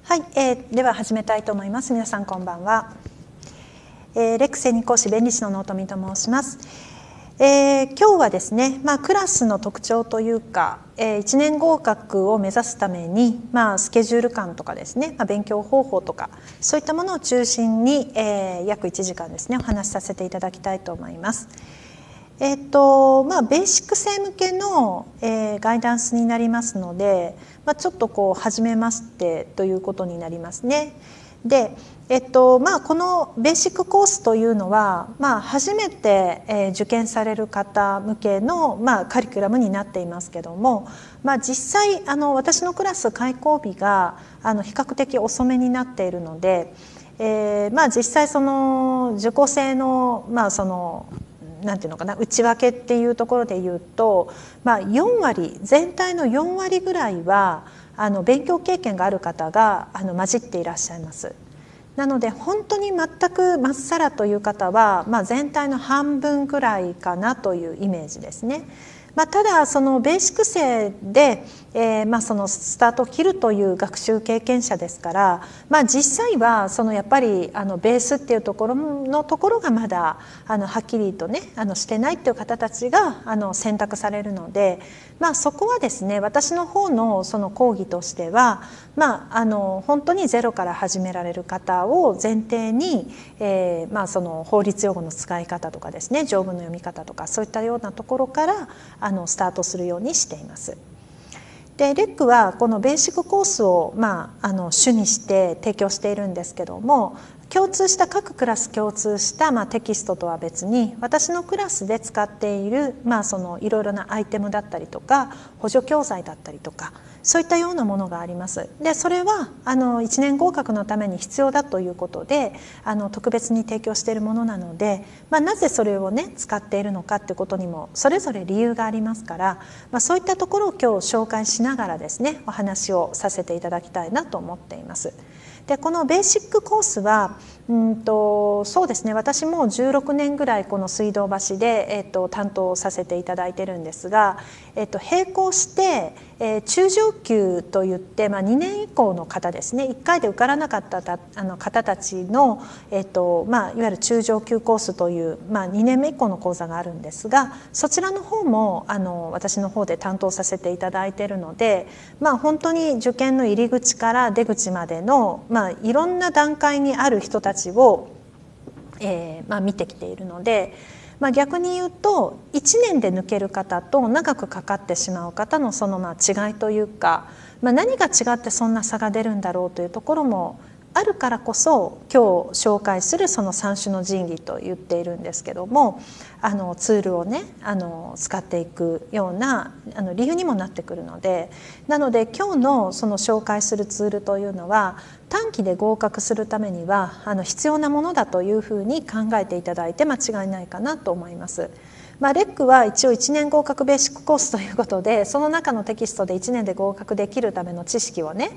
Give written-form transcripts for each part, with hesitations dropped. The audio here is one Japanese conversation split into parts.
はい、では始めたいと思います。皆さんこんばんは。レック専任講師弁理士の納富と申します。今日はですね、クラスの特徴というか、1年合格を目指すために、スケジュール感とかですね、勉強方法とかそういったものを中心に、約1時間ですねお話しさせていただきたいと思います。ベーシック生向けの、ガイダンスになりますので、ちょっと初めましてということになりますね。で、このベーシックコースというのは、初めて、受験される方向けの、カリキュラムになっていますけども、実際私のクラス開講日が比較的遅めになっているので、実際その受講生のなんていうのかな、内訳っていうところで言うと、4割全体の4割ぐらいは勉強経験がある方が混じっていらっしゃいます。なので本当に全くまっさらという方は、全体の半分ぐらいかなというイメージですね。ただそのベーシック生で、そのスタートを切るという学習経験者ですから、実際はそのやっぱりベースっていうところがまだはっきりとねしてないっていう方たちが選択されるので、そこはですね私の方のその講義としては、本当にゼロから始められる方を前提に、その法律用語の使い方とかですね、条文の読み方とかそういったようなところからスタートするようにしています。でレックはこのベーシックコースを、主にして提供しているんですけども、各クラス共通した、テキストとは別に私のクラスで使っている、そのいろいろなアイテムだったりとか補助教材だったりとかそういったようなものがあります。でそれは1年合格のために必要だということで特別に提供しているものなので、なぜそれをね使っているのかっていうことにもそれぞれ理由がありますから、そういったところを今日紹介しながらですねお話をさせていただきたいなと思っています。でこのベーシックコースはそうですね、私も16年ぐらいこの水道橋で、担当させていただいてるんですが、並行して、中上級といって、2年以降の方ですね、1回で受からなかった方たちの、いわゆる中上級コースという、2年目以降の講座があるんですが、そちらの方も私の方で担当させていただいているので、本当に受験の入り口から出口までの、いろんな段階にある人たちを、見てきているので、逆に言うと1年で抜ける方と長くかかってしまう方のその違いというか、何が違ってそんな差が出るんだろうというところもあるからこそ今日紹介するその三種の神器と言っているんですけども、ツールをね使っていくような理由にもなってくるので、なので今日のその紹介するツールというのは短期で合格するためには必要なものだというふうに考えていただいて間違いないかなと思います。レックは一応1年合格ベーシックコースということで、その中のテキストで1年で合格できるための知識をね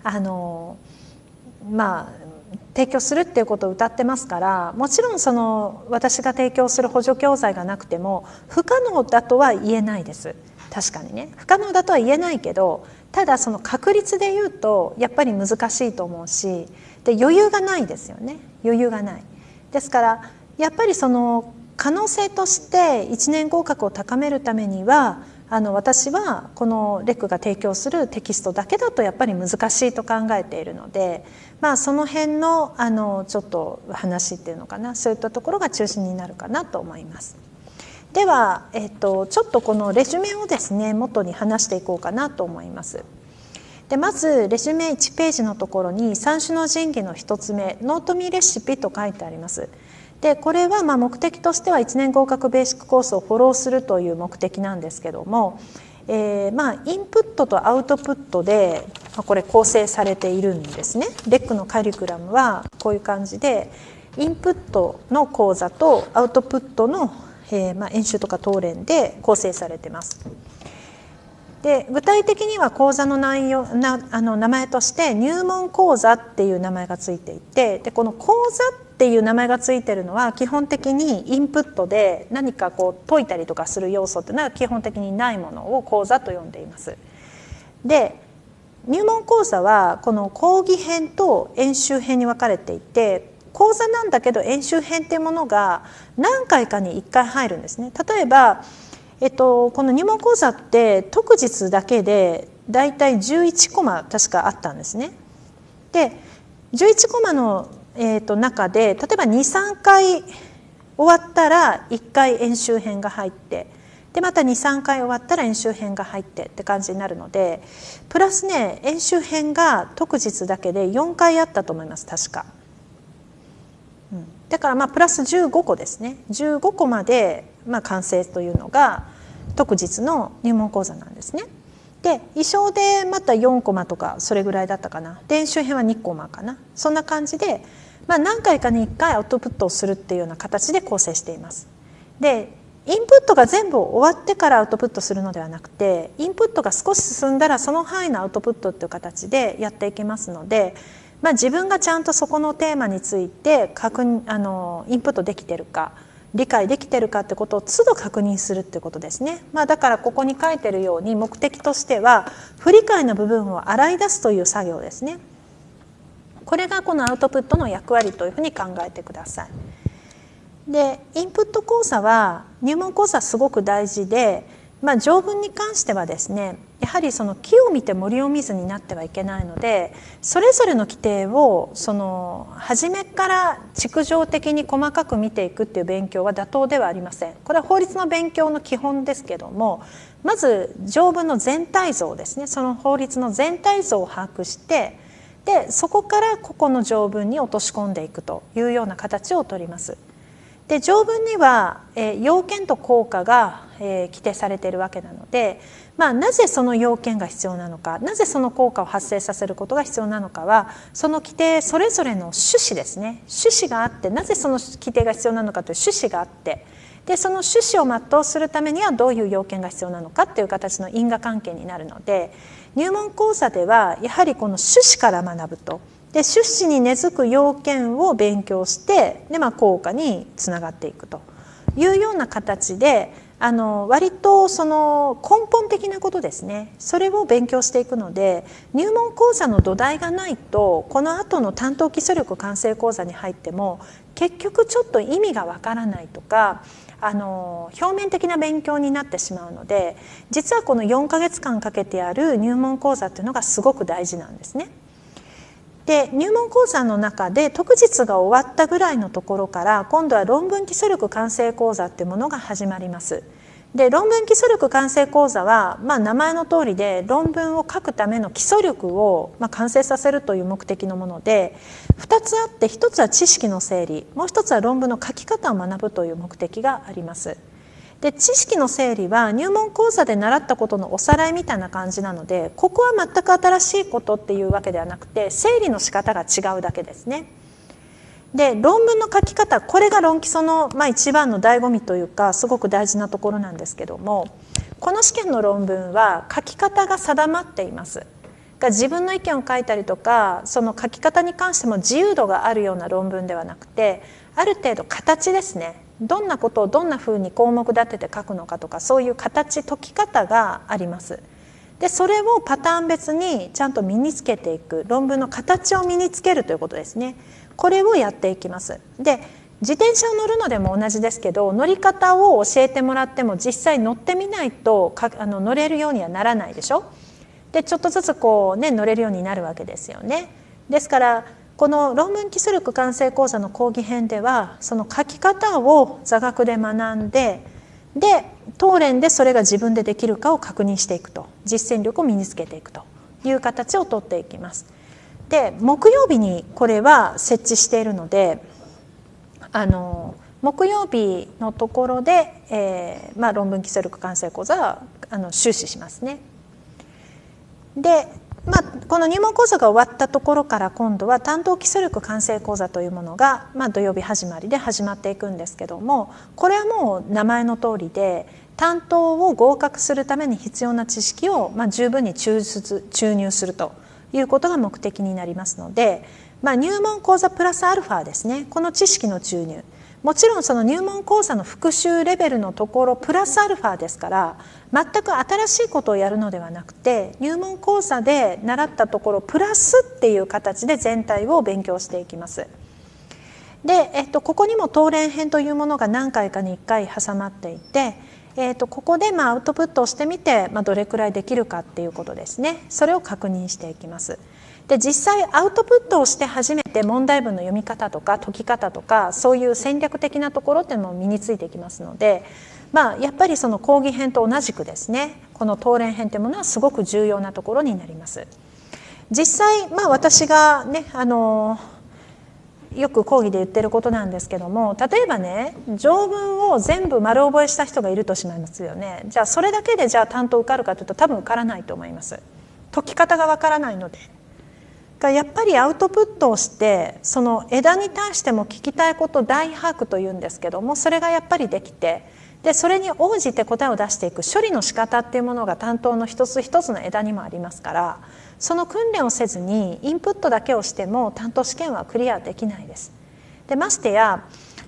提供するっていうことを謳ってますから、もちろんその私が提供する補助教材がなくても不可能だとは言えないです。確かにね不可能だとは言えないけど、ただその確率で言うとやっぱり難しいと思うし、で余裕がないですよね。余裕がないですから、やっぱりその可能性として1年合格を高めるためには私はこのレックが提供するテキストだけだとやっぱり難しいと考えているので、その辺のちょっと話っていうのかな、そういったところが中心になるかなと思います。では、ちょっとこのレジュメをですね元に話していこうかなと思います。でまずレジュメ1ページのところに三種の神器の1つ目ノートミーレシピと書いてあります。でこれは目的としては1年合格ベーシックコースをフォローするという目的なんですけども、インプットとアウトプットで、これ構成されているんですね。レックのカリキュラムはこういう感じでインプットの講座とアウトプットの、演習とか答練で構成されています。で具体的には講座の内容名前として入門講座っていう名前がついていて、でこの講座っていう名前がついてるのは基本的にインプットで何か解いたりとかする要素っていうのは基本的にないものを講座と呼んでいます。で入門講座はこの講義編と演習編に分かれていて、講座なんだけど演習編っていうものが何回かに1回入るんですね。例えば、この入門講座って特日だけでだいたい11コマ確かあったんですね。で11コマの、中で例えば 2,3 回終わったら1回演習編が入って、でまた 2,3 回終わったら演習編が入ってって感じになるので、プラスね演習編が特日だけで4回あったと思います確か。だからプラス15個ですね。15個まで完成というのが特日の入門講座なんですね。で衣装でまた4コマとかそれぐらいだったかな。で演習編は2コマかな。そんな感じで、何回かに1回アウトプットをするっていうような形で構成しています。でインプットが全部終わってからアウトプットするのではなくて、インプットが少し進んだらその範囲のアウトプットっていう形でやっていきますので、自分がちゃんとそこのテーマについてインプットできてるか理解できてるかってことを都度確認するってことですね。だからここに書いてるように目的としては不理解の部分を洗い出すという作業ですね。これがこのアウトプットの役割というふうに考えてください。でインプット講座は入門講座すごく大事で、条文に関してはですね、やはりその木を見て森を見ずになってはいけないので、それぞれの規定を初めから築上的に細かく見ていくっていう勉強は妥当ではありません。これは法律の勉強の基本ですけども、まず条文の全体像ですね、その法律の全体像を把握して、でそこから個々の条文に落とし込んでいくというような形をとります。で条文には、要件と効果が、規定されているわけなので、なぜその要件が必要なのか、なぜその効果を発生させることが必要なのかは、その規定それぞれの趣旨ですね、趣旨があって、なぜその規定が必要なのかという趣旨があって、でその趣旨を全うするためにはどういう要件が必要なのかっていう形の因果関係になるので、入門講座ではやはりこの趣旨から学ぶと。で趣旨に根付く要件を勉強して、で、効果につながっていくというような形で、割とその根本的なことですね、それを勉強していくので、入門講座の土台がないとこの後の担当基礎力完成講座に入っても結局ちょっと意味がわからないとか、表面的な勉強になってしまうので、実はこの4ヶ月間かけてやる入門講座っていうのがすごく大事なんですね。で入門講座の中で特日が終わったぐらいのところから今度は論文基礎力完成講座っていうものが始まります。で論文基礎力完成講座は、名前の通りで論文を書くための基礎力を、完成させるという目的のもので、2つあって、1つは知識の整理、もう1つは論文の書き方を学ぶという目的があります。で知識の整理は入門講座で習ったことのおさらいみたいな感じなので、ここは全く新しいことっていうわけではなくて、整理の仕方が違うだけですね。で論文の書き方、これが論基礎の、一番の醍醐味というかすごく大事なところなんですけども、この試験の論文は書き方が定まっています。自分の意見を書いたりとか、その書き方に関しても自由度があるような論文ではなくて、ある程度形ですね、どんなことをどんなふうに項目立てて書くのかとか、そういう形解き方があります。でそれをパターン別にちゃんと身につけていく、論文の形を身につけるということですね。これをやっていきます。で自転車を乗るのでも同じですけど、乗り方を教えてもらっても実際乗ってみないと乗れるようにはならないでしょ。でちょっとずつ乗れるようになるわけですよね。ですからこの論文基礎力完成講座の講義編では、その書き方を座学で学んで、で当練でそれが自分でできるかを確認していくと、実践力を身につけていくという形をとっていきます。で木曜日にこれは設置しているので、木曜日のところで、論文基礎力完成講座は終始しますね。でこの入門講座が終わったところから今度は担当基礎力完成講座というものが、土曜日始まりで始まっていくんですけども、これはもう名前の通りで、担当を合格するために必要な知識を、十分に注入するということが目的になりますので、入門講座プラスアルファですね、この知識の注入、 もちろんその入門講座の復習レベルのところプラスアルファですから、全く新しいことをやるのではなくて、入門講座で習ったところプラスっていう形で全体を勉強していきます。で、ここにも答練編というものが何回かに1回挟まっていて、ここでアウトプットをしてみて、どれくらいできるかっていうことですね。それを確認していきます。で、実際アウトプットをして初めて問題文の読み方とか解き方とか、そういう戦略的なところっていうのも身についてきますので、やっぱりその講義編と同じくですね、この答練編というものはすごく重要なところになります。実際私がね、よく講義で言ってることなんですけども、例えばね、条文を全部丸覚えした人がいるとしますよね。じゃあそれだけで担当受かるかというと多分受からないと思います。解き方がわからないので。やっぱりアウトプットをして、その枝に対しても聞きたいことを大把握というんですけども、それがやっぱりできて、でそれに応じて答えを出していく処理の仕方っていうものが担当の一つ一つの枝にもありますから、その訓練をせずにインプットだけをしても担当試験はクリアできないです。でましてや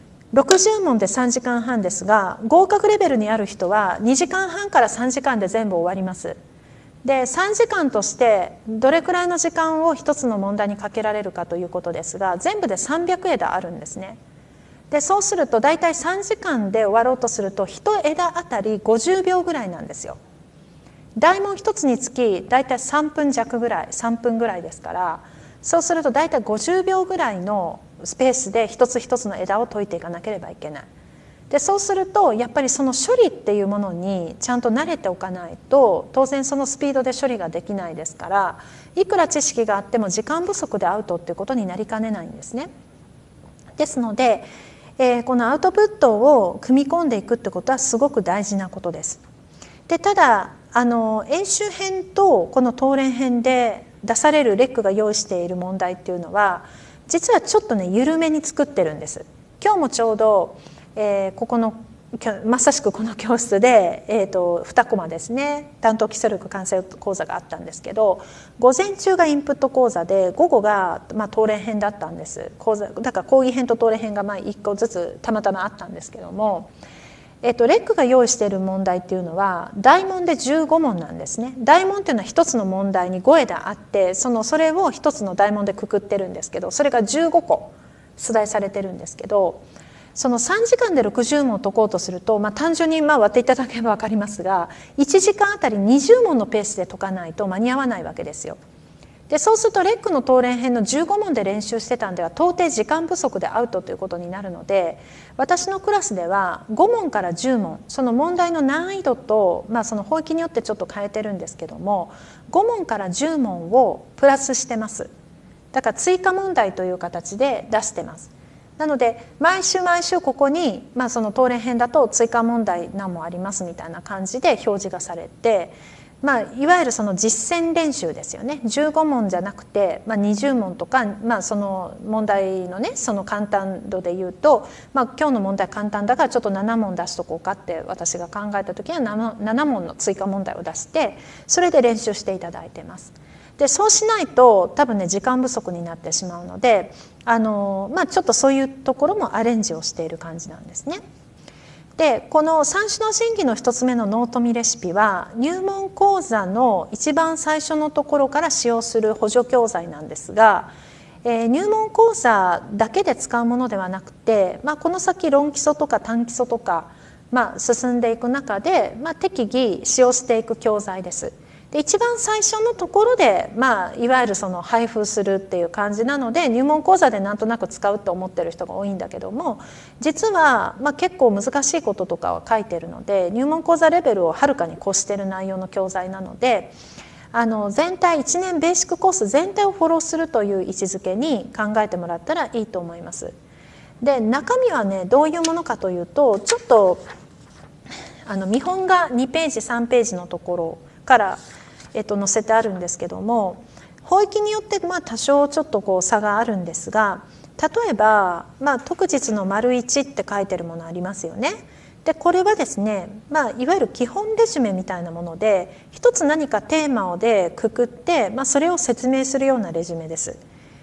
60問で3時間半ですが、合格レベルにある人は2時間半から3時間で全部終わります。で3時間としてどれくらいの時間を一つの問題にかけられるかということですが、全部で300枝あるんですね。でそうすると大体3時間で終わろうとすると1枝あたり50秒ぐらいなんですよ。大問一つにつき大体3分弱ぐらい、3分ぐらいですから、そうすると大体50秒ぐらいのスペースで一つ一つの枝を解いていかなければいけない。でそうするとやっぱりその処理っていうものにちゃんと慣れておかないと、当然そのスピードで処理ができないですから、いくら知識があっても時間不足でアウトっていうことになりかねないんですね。ですので、このアウトプットを組み込んでいくってことはすごく大事なことです。でただ演習編とこの答練編で出されるレックが用意している問題っていうのは、実はちょっとね緩めに作ってるんです。今日もちょうどここのまさしくこの教室で、2コマですね、担当基礎力完成講座があったんですけど、午前中がインプット講座で午後が答練編だったんです。だから講義編と答練編が1個ずつたまたまあったんですけども、レックが用意している問題っていうのは大問で15問なんですね。大問っていうのは一つの問題に5枝あって、それを一つの大問でくくってるんですけど、それが15個出題されてるんですけど、その3時間で60問を解こうとすると、単純に割っていただければ分かりますが、1時間あたり20問のペースで解かないと間に合わないわけですよ。でそうするとレックの答練編の15問で練習してたんでは到底時間不足でアウトということになるので、私のクラスでは5問から10問、その問題の難易度と、その法規によってちょっと変えてるんですけども、5問から10問をプラスしてます。だから追加問題という形で出してます。なので毎週毎週ここに、その答練編だと追加問題何問ありますみたいな感じで表示がされて、いわゆるその実践練習ですよね。15問じゃなくて、20問とか、その問題のねその簡単度で言うと、今日の問題簡単だからちょっと7問出しとこうかって私が考えた時は 7問の追加問題を出して、それで練習していただいてます。でそうしないと多分ね時間不足になってしまうので、ちょっとそういうところもアレンジをしている感じなんですね。でこの三種の神器の一つ目のノートミレシピは入門講座の一番最初のところから使用する補助教材なんですが、入門講座だけで使うものではなくて、この先論基礎とか短基礎とか、進んでいく中で、適宜使用していく教材です。で一番最初のところで、いわゆるその配布するっていう感じなので、入門講座でなんとなく使うと思ってる人が多いんだけども、実は、結構難しいこととかは書いてるので、入門講座レベルをはるかに越してる内容の教材なので、全体1年ベーシックコース全体をフォローするという位置づけに考えてもらったらいいと思います。で中身はねどういうものかというと、ちょっと見本が2ページ3ページのところから載せてあるんですけども、法域によって多少ちょっと差があるんですが、例えば、特日の丸1って書いてるものありますよね。でこれはですね、いわゆる基本レジュメみたいなもので、一つ何かテーマでくくって、それを説明するようなレジュメです。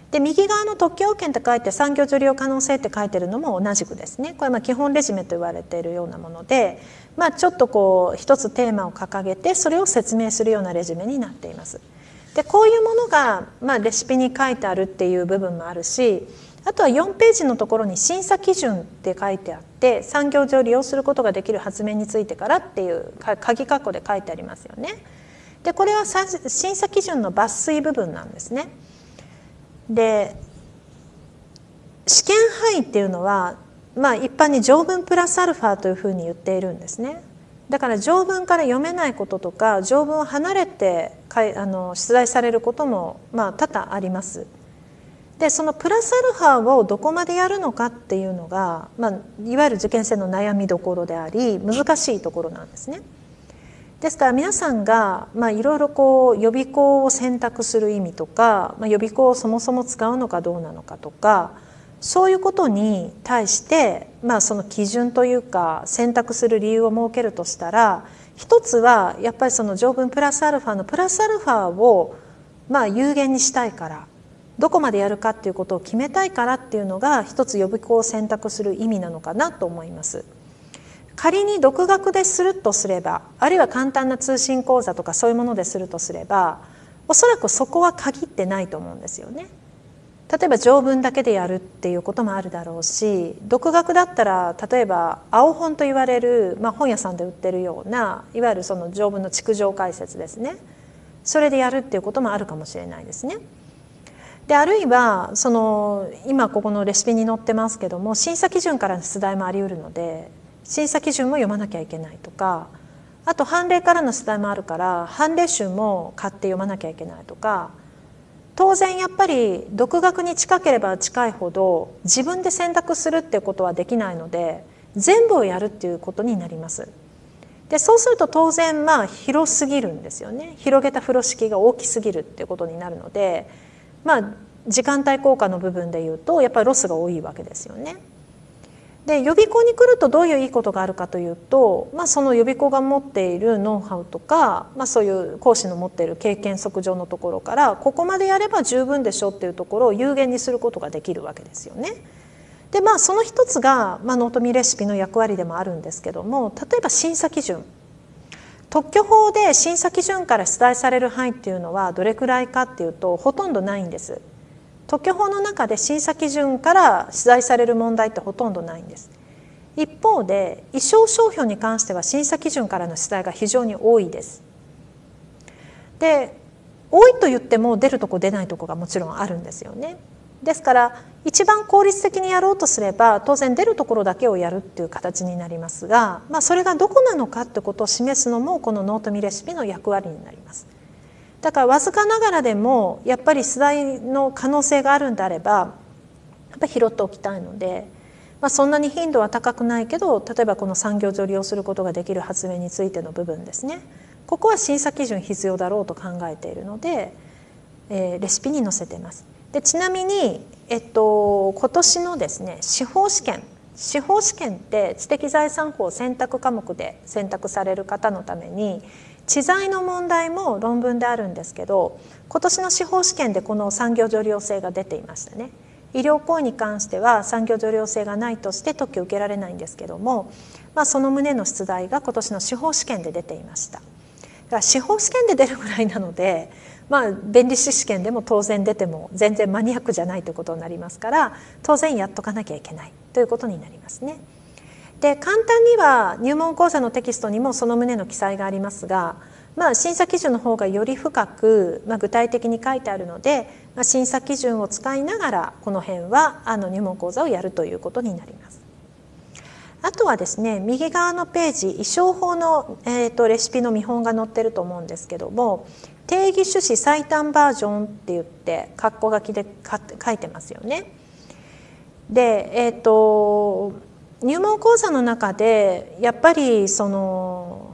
で右側の特許要件って書いて産業受領可能性って書いてるのも同じくですね。これは基本レジュメと言われているようなもので、ちょっとこう一つテーマを掲げてそれを説明するようなレジュメになっています。でこういうものが、レシピに書いてあるっていう部分もあるし、あとは4ページのところに審査基準って書いてあって、産業上利用することができる発明についてからっていう鍵括弧で書いてありますよね。でこれは審査基準の抜粋部分なんですね。で試験範囲っていうのは、一般に条文プラスアルファというふうに言っているんですね。だから条文から読めないこととか条文を離れて出題されることも多々あります。でそのプラスアルファをどこまでやるのかっていうのが、いわゆる受験生の悩みどころであり難しいところなんですね。ですから皆さんがいろいろこう予備校を選択する意味とか、予備校をそもそも使うのかどうなのかとか、そういうことに対して、その基準というか選択する理由を設けるとしたら、一つはやっぱりその条文プラスアルファのプラスアルファを有限にしたいから、どこまでやるかっていうことを決めたいからっていうのが一つ予備校を選択する意味なのかなと思います。仮に独学でするとすれば、あるいは簡単な通信講座とかそういうものでするとすれば、おそらくそこは限ってないと思うんですよね。例えば条文だけでやるっていうこともあるだろうし、独学だったら例えば青本と言われる、本屋さんで売ってるようないわゆるその条文の逐条解説ですね、それでやるっていうこともあるかもしれないですね。であるいはその今ここのレシピに載ってますけども、審査基準からの出題もあり得るので審査基準も読まなきゃいけないとか、あと判例からの出題もあるから判例集も買って読まなきゃいけないとか、当然やっぱり独学に近ければ近いほど自分で選択するっていうことはできないので、全部をやるっていうことになります。でそうすると当然広すぎるんですよね。広げた風呂敷が大きすぎるっていうことになるので、時間帯効果の部分でいうとやっぱりロスが多いわけですよね。で予備校に来るとどういういいことがあるかというと、その予備校が持っているノウハウとか、そういう講師の持っている経験則上のところから、ここまでやれば十分でしょっていうところを有限にすることができるわけですよね。でその一つが、ノートミレシピの役割でもあるんですけども、例えば審査基準、特許法で審査基準から出題される範囲っていうのはどれくらいかっていうとほとんどないんです。特許法の中で審査基準から出題される問題ってほとんどないんです。一方で意匠商標に関しては審査基準からの出題が非常に多いです。で多いと言っても出るとこ出ないとこがもちろんあるんですよね。ですから一番効率的にやろうとすれば当然出るところだけをやるっていう形になりますが、それがどこなのかってことを示すのもこのノートミレシピの役割になります。だからわずかながらでもやっぱり出題の可能性があるんであればやっぱり拾っておきたいので、そんなに頻度は高くないけど、例えばこの産業上利用することができる発明についての部分ですね、ここは審査基準必要だろうと考えているので、レシピに載せています。でちなみに、今年のですね司法試験って知的財産法選択科目で選択される方のために知財の問題も論文であるんですけど、今年の司法試験でこの産業上利用性が出ていましたね。医療行為に関しては産業上利用性がないとして特許受けられないんですけども、その旨の出題が今年の司法試験で出ていました。だから司法試験で出るぐらいなので、弁理士試験でも当然出ても全然マニアックじゃないということになりますから、当然やっとかなきゃいけないということになりますね。で簡単には入門講座のテキストにもその旨の記載がありますが、審査基準の方がより深く、具体的に書いてあるので、審査基準を使いながらこの辺は入門講座をやるということになります。あとはですね、右側のページ、意匠法の、レシピの見本が載ってると思うんですけども、定義趣旨最短バージョンって言って括弧書きで書いてますよね。で、入門講座の中でやっぱりその、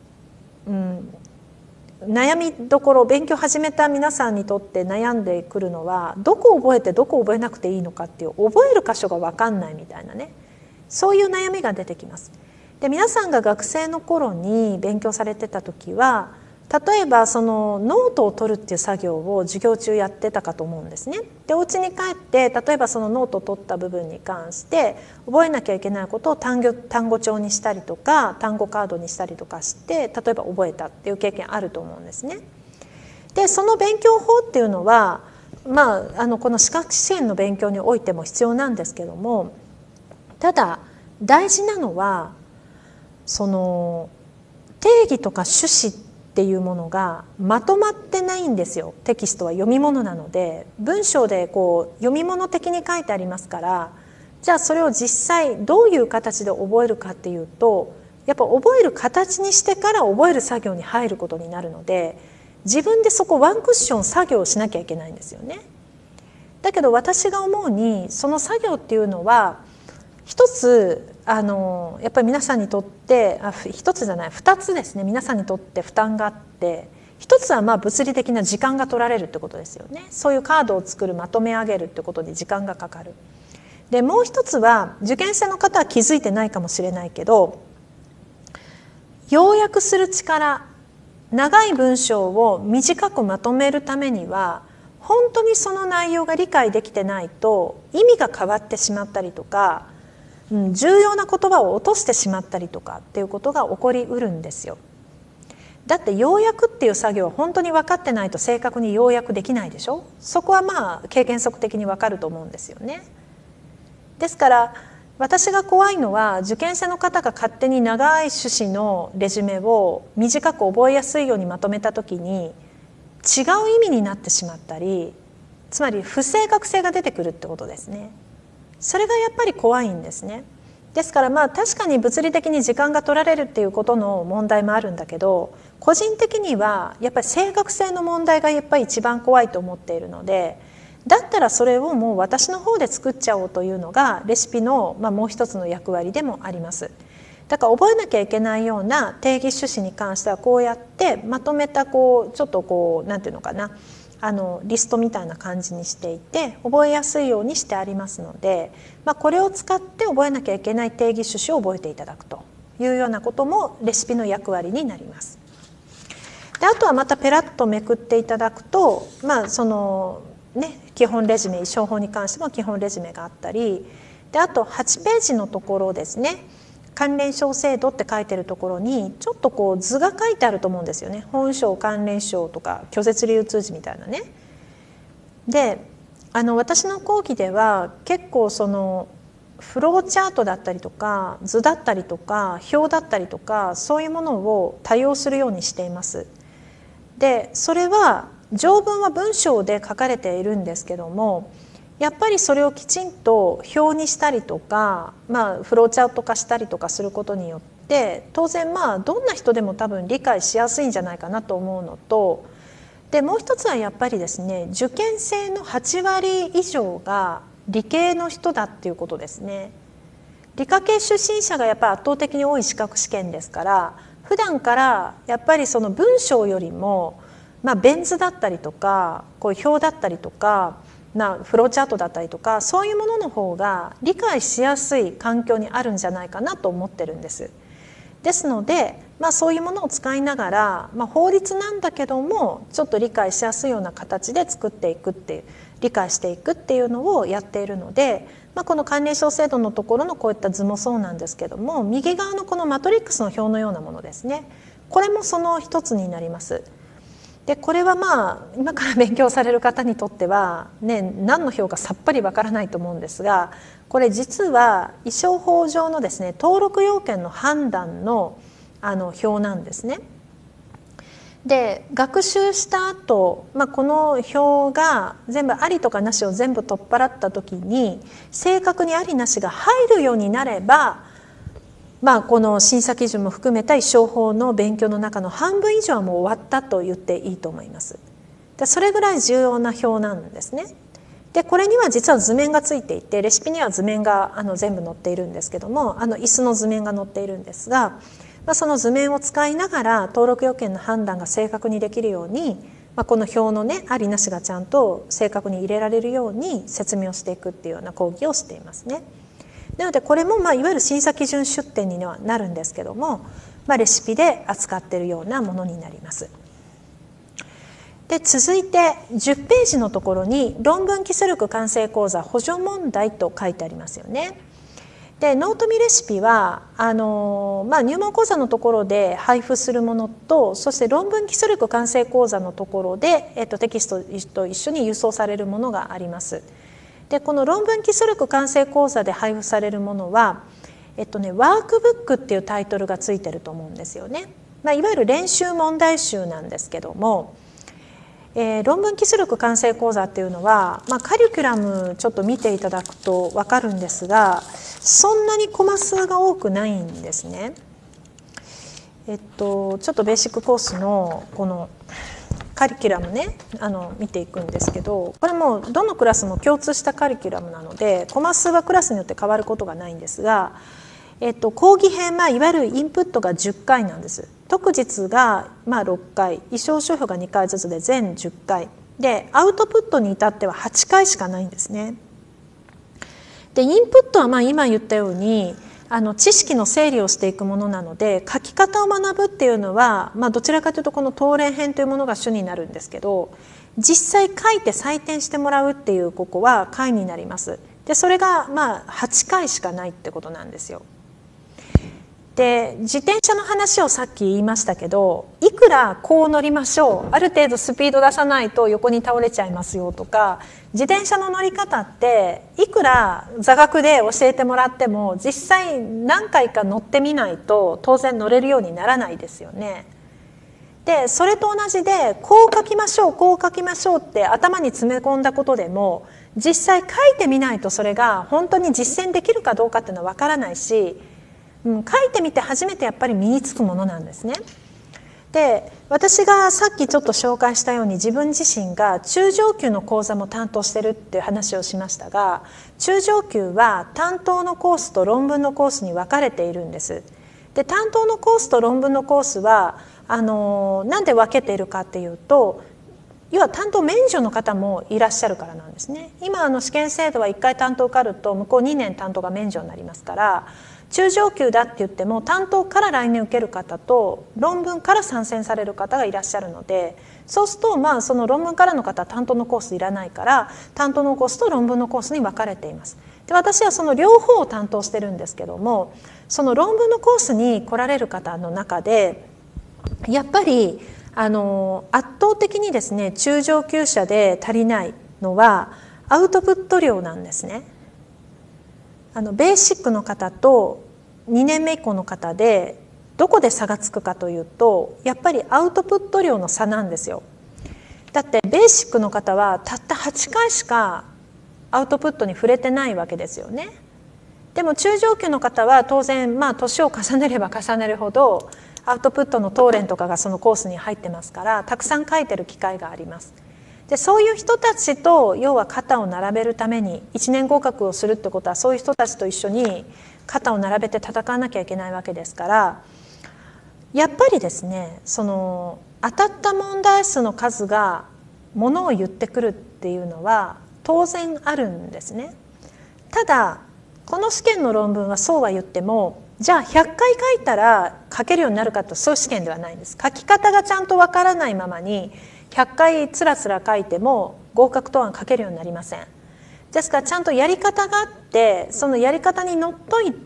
悩みどころ、勉強始めた皆さんにとって悩んでくるのは、どこを覚えてどこを覚えなくていいのかっていう、覚える箇所が分かんないみたいなね、そういう悩みが出てきます。で皆さんが学生の頃に勉強されてた時は、 例えばそのノートを取るっていう作業を授業中やってたかと思うんですね。でお家に帰って例えばそのノートを取った部分に関して覚えなきゃいけないことを単語帳にしたりとか単語カードにしたりとかして例えば覚えたっていう経験あると思うんですね。でその勉強法っていうのは、この資格試験の勉強においても必要なんですけども、ただ大事なのはその定義とか趣旨っていうものがまとまってないんですよ。テキストは読み物なので文章で読み物的に書いてありますから、じゃあそれを実際どういう形で覚えるかっていうと、やっぱ覚える形にしてから覚える作業に入ることになるので、自分でそこワンクッション作業をしなきゃいけないんですよね。だけど私が思うにその作業っていうのは一つやっぱり皆さんにとって一つじゃない二つですね、皆さんにとって負担があって、一つは物理的な時間が取られるってことですよね。そういうカードを作るまとめ上げるってことで時間がかかる。でもう一つは受験生の方は気づいてないかもしれないけど、要約する力、長い文章を短くまとめるためには本当にその内容が理解できてないと意味が変わってしまったりとか、重要な言葉を落としてしまったりとかっていうことが起こりうるんですよ。だって要約っていう作業は本当に分かってないと正確に要約できないでしょ。そこは経験則的に分かると思うんですよね。ですから私が怖いのは受験生の方が勝手に長い趣旨のレジュメを短く覚えやすいようにまとめた時に違う意味になってしまったり、つまり不正確性が出てくるってことですね。それがやっぱり怖いんですね。ですから確かに物理的に時間が取られるっていうことの問題もあるんだけど、個人的にはやっぱり正確性の問題がやっぱり一番怖いと思っているので、だったらそれをもう私の方で作っちゃおうというのがレシピのもう一つの役割でもあります。だから覚えなきゃいけないような定義趣旨に関してはこうやってまとめたちょっとなんていうのかな、リストみたいな感じにしていて覚えやすいようにしてありますので、これを使って覚えなきゃいけない定義趣旨を覚えていただくというようなこともレシピの役割になります。であとはまたペラッとめくっていただくと、その基本レジュメ、商法に関しても基本レジュメがあったりで、あと8ページのところですね、関連証制度って書いてるところにちょっと図が書いてあると思うんですよね。本証関連証とか拒絶理由通知みたいなね。で私の講義では結構そのフローチャートだったりとか図だったりとか表だったりとかそういうものを多用するようにしています。でそれは条文は文章で書かれているんですけども、やっぱりそれをきちんと表にしたりとか、フローチャート化したりとかすることによって当然どんな人でも多分理解しやすいんじゃないかなと思うのと、でもう一つはやっぱりですね、受験生の8割以上が理系の人だっていうことですね。理科系出身者がやっぱり圧倒的に多い資格試験ですから、普段からやっぱりその文章よりもベン図だったりとかこういう表だったりとかフローチャートだったりとかそういうものの方が理解しやすい環境にあるんじゃないかなと思ってるんです。ですので、そういうものを使いながら、法律なんだけどもちょっと理解しやすいような形で作っていくっていう理解していくっていうのをやっているので、この関連証制度のところのこういった図もそうなんですけども、右側のこのマトリックスの表のようなものですね、これもその一つになります。でこれは今から勉強される方にとっては、何の表かさっぱりわからないと思うんですが、これ実は意商法上のですね登録要件の判断の表なんですね。で学習した後、この表が全部ありとかなしを全部取っ払った時に正確にありなしが入るようになれば、この審査基準も含めた意商法の勉強の中の半分以上はもう終わったと言っていいと思います。でそれぐらい重要な表なんですね。でこれには実は図面がついていて、レシピには図面が全部載っているんですけども、椅子の図面が載っているんですが、その図面を使いながら登録要件の判断が正確にできるように、この表のありなしがちゃんと正確に入れられるように説明をしていくっていうような講義をしていますね。なのでこれもいわゆる審査基準出典にはなるんですけども、レシピで扱っているようなものになります。 で続いて10ページのところに論文基礎力完成講座補助問題と書いてありますよね。でノートミレシピは入門講座のところで配布するものと、そして論文基礎力完成講座のところで、テキストと一緒に郵送されるものがあります。でこの論文基礎力完成講座で配布されるものは、ワークブックっていうタイトルがついてると思うんですよね。いわゆる練習問題集なんですけども、論文基礎力完成講座っていうのは、カリキュラムちょっと見ていただくと分かるんですが、そんなにコマ数が多くないんですね。ちょっとベーシックコースのこのカリキュラムね、見ていくんですけど、これもどのクラスも共通したカリキュラムなのでコマ数はクラスによって変わることがないんですが、講義編、いわゆるインプットが10回なんです。特日が6回、意匠書評が2回ずつで全10回で、アウトプットに至っては8回しかないんですね。でインプットは今言ったように知識の整理をしていくものなので、書き方を学ぶっていうのは、どちらかというとこの答練編というものが主になるんですけど、実際書いて採点してもらうっていうここは回になります。でそれが8回しかないってことなんですよ。で自転車の話をさっき言いましたけど、いくらこう乗りましょう、ある程度スピード出さないと横に倒れちゃいますよとか、自転車の乗り方っていくら座学で教えてもらっても実際何回か乗ってみないと当然乗れるようにならないですよね。でそれと同じで、こう書きましょうこう書きましょうって頭に詰め込んだことでも、実際書いてみないとそれが本当に実践できるかどうかっていうのはわからないし、書いてみて初めてやっぱり身につくものなんですね。で私がさっきちょっと紹介したように、自分自身が中上級の講座も担当してるっていう話をしましたが、中上級は担当のコースと論文のコースに分かれているんです。で担当のコースと論文のコースはなんで分けているかっていうと、要は担当免除の方もいらっしゃるからなんですね。今試験制度は1回担当受かると向こう2年担当が免除になりますから、中上級だって言っても担当から来年受ける方と論文から参戦される方がいらっしゃるので、そうするとその論文からの方は担当のコースいらないから、担当のコースと論文のコースに分かれています。で私はその両方を担当してるんですけども、その論文のコースに来られる方の中でやっぱり圧倒的にですね、中上級者で足りないのはアウトプット量なんですね。ベーシックの方と2年目以降の方でどこで差がつくかというと、やっぱりアウトプット量の差なんですよ。だってベーシックの方はたった8回しかアウトプットに触れてないわけですよね。でも中上級の方は当然年を重ねれば重ねるほどアウトプットの答練とかがそのコースに入ってますから、たくさん書いてる機会があります。でそういう人たちと要は肩を並べるために、1年合格をするってことはそういう人たちと一緒に肩を並べて戦わなきゃいけないわけですから、やっぱりですね、その当たった問題数の数がものを言ってくるっていうのは当然あるんですね。ただこの試験の論文はそうは言っても、じゃあ100回書いたら書けるようになるかと、そういう試験ではないんです。書き方がちゃんとわからないままに100回つらつら書いても合格とは書けるようになりません。ですからちゃんとやり方があって、そのやり方にのっとって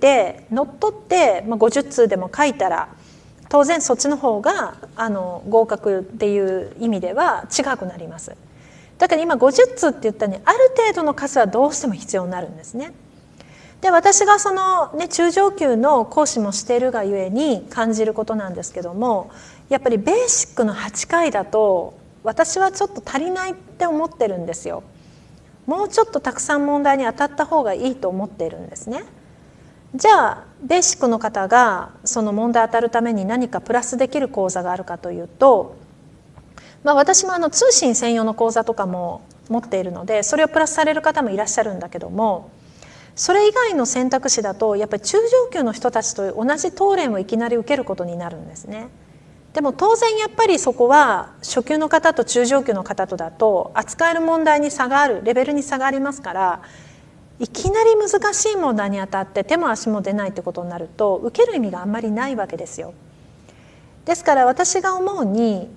、50通でも書いたら当然そっちの方が合格っていう意味では違くなります。だから今50通って言ったように、ある程度の数はどうしても必要になるんですね。で私がその、中上級の講師もしているがゆえに感じることなんですけども、やっぱりベーシックの8回だと私はちょっと足りないって思ってるんですよ。もうちょっとたくさん問題に当たった方がいいと思っているんですね。じゃあベーシックの方がその問題当たるために何かプラスできる講座があるかというと、私も通信専用の講座とかも持っているので、それをプラスされる方もいらっしゃるんだけども、それ以外の選択肢だとやっぱり中上級の人たちと同じ答練をいきなり受けることになるんですね。でも当然やっぱりそこは初級の方と中上級の方とだと扱える問題に差がある、レベルに差がありますから、いきなり難しい問題に当たって手も足も出ないってことになると受ける意味があんまりないわけですよ。ですから私が思うに、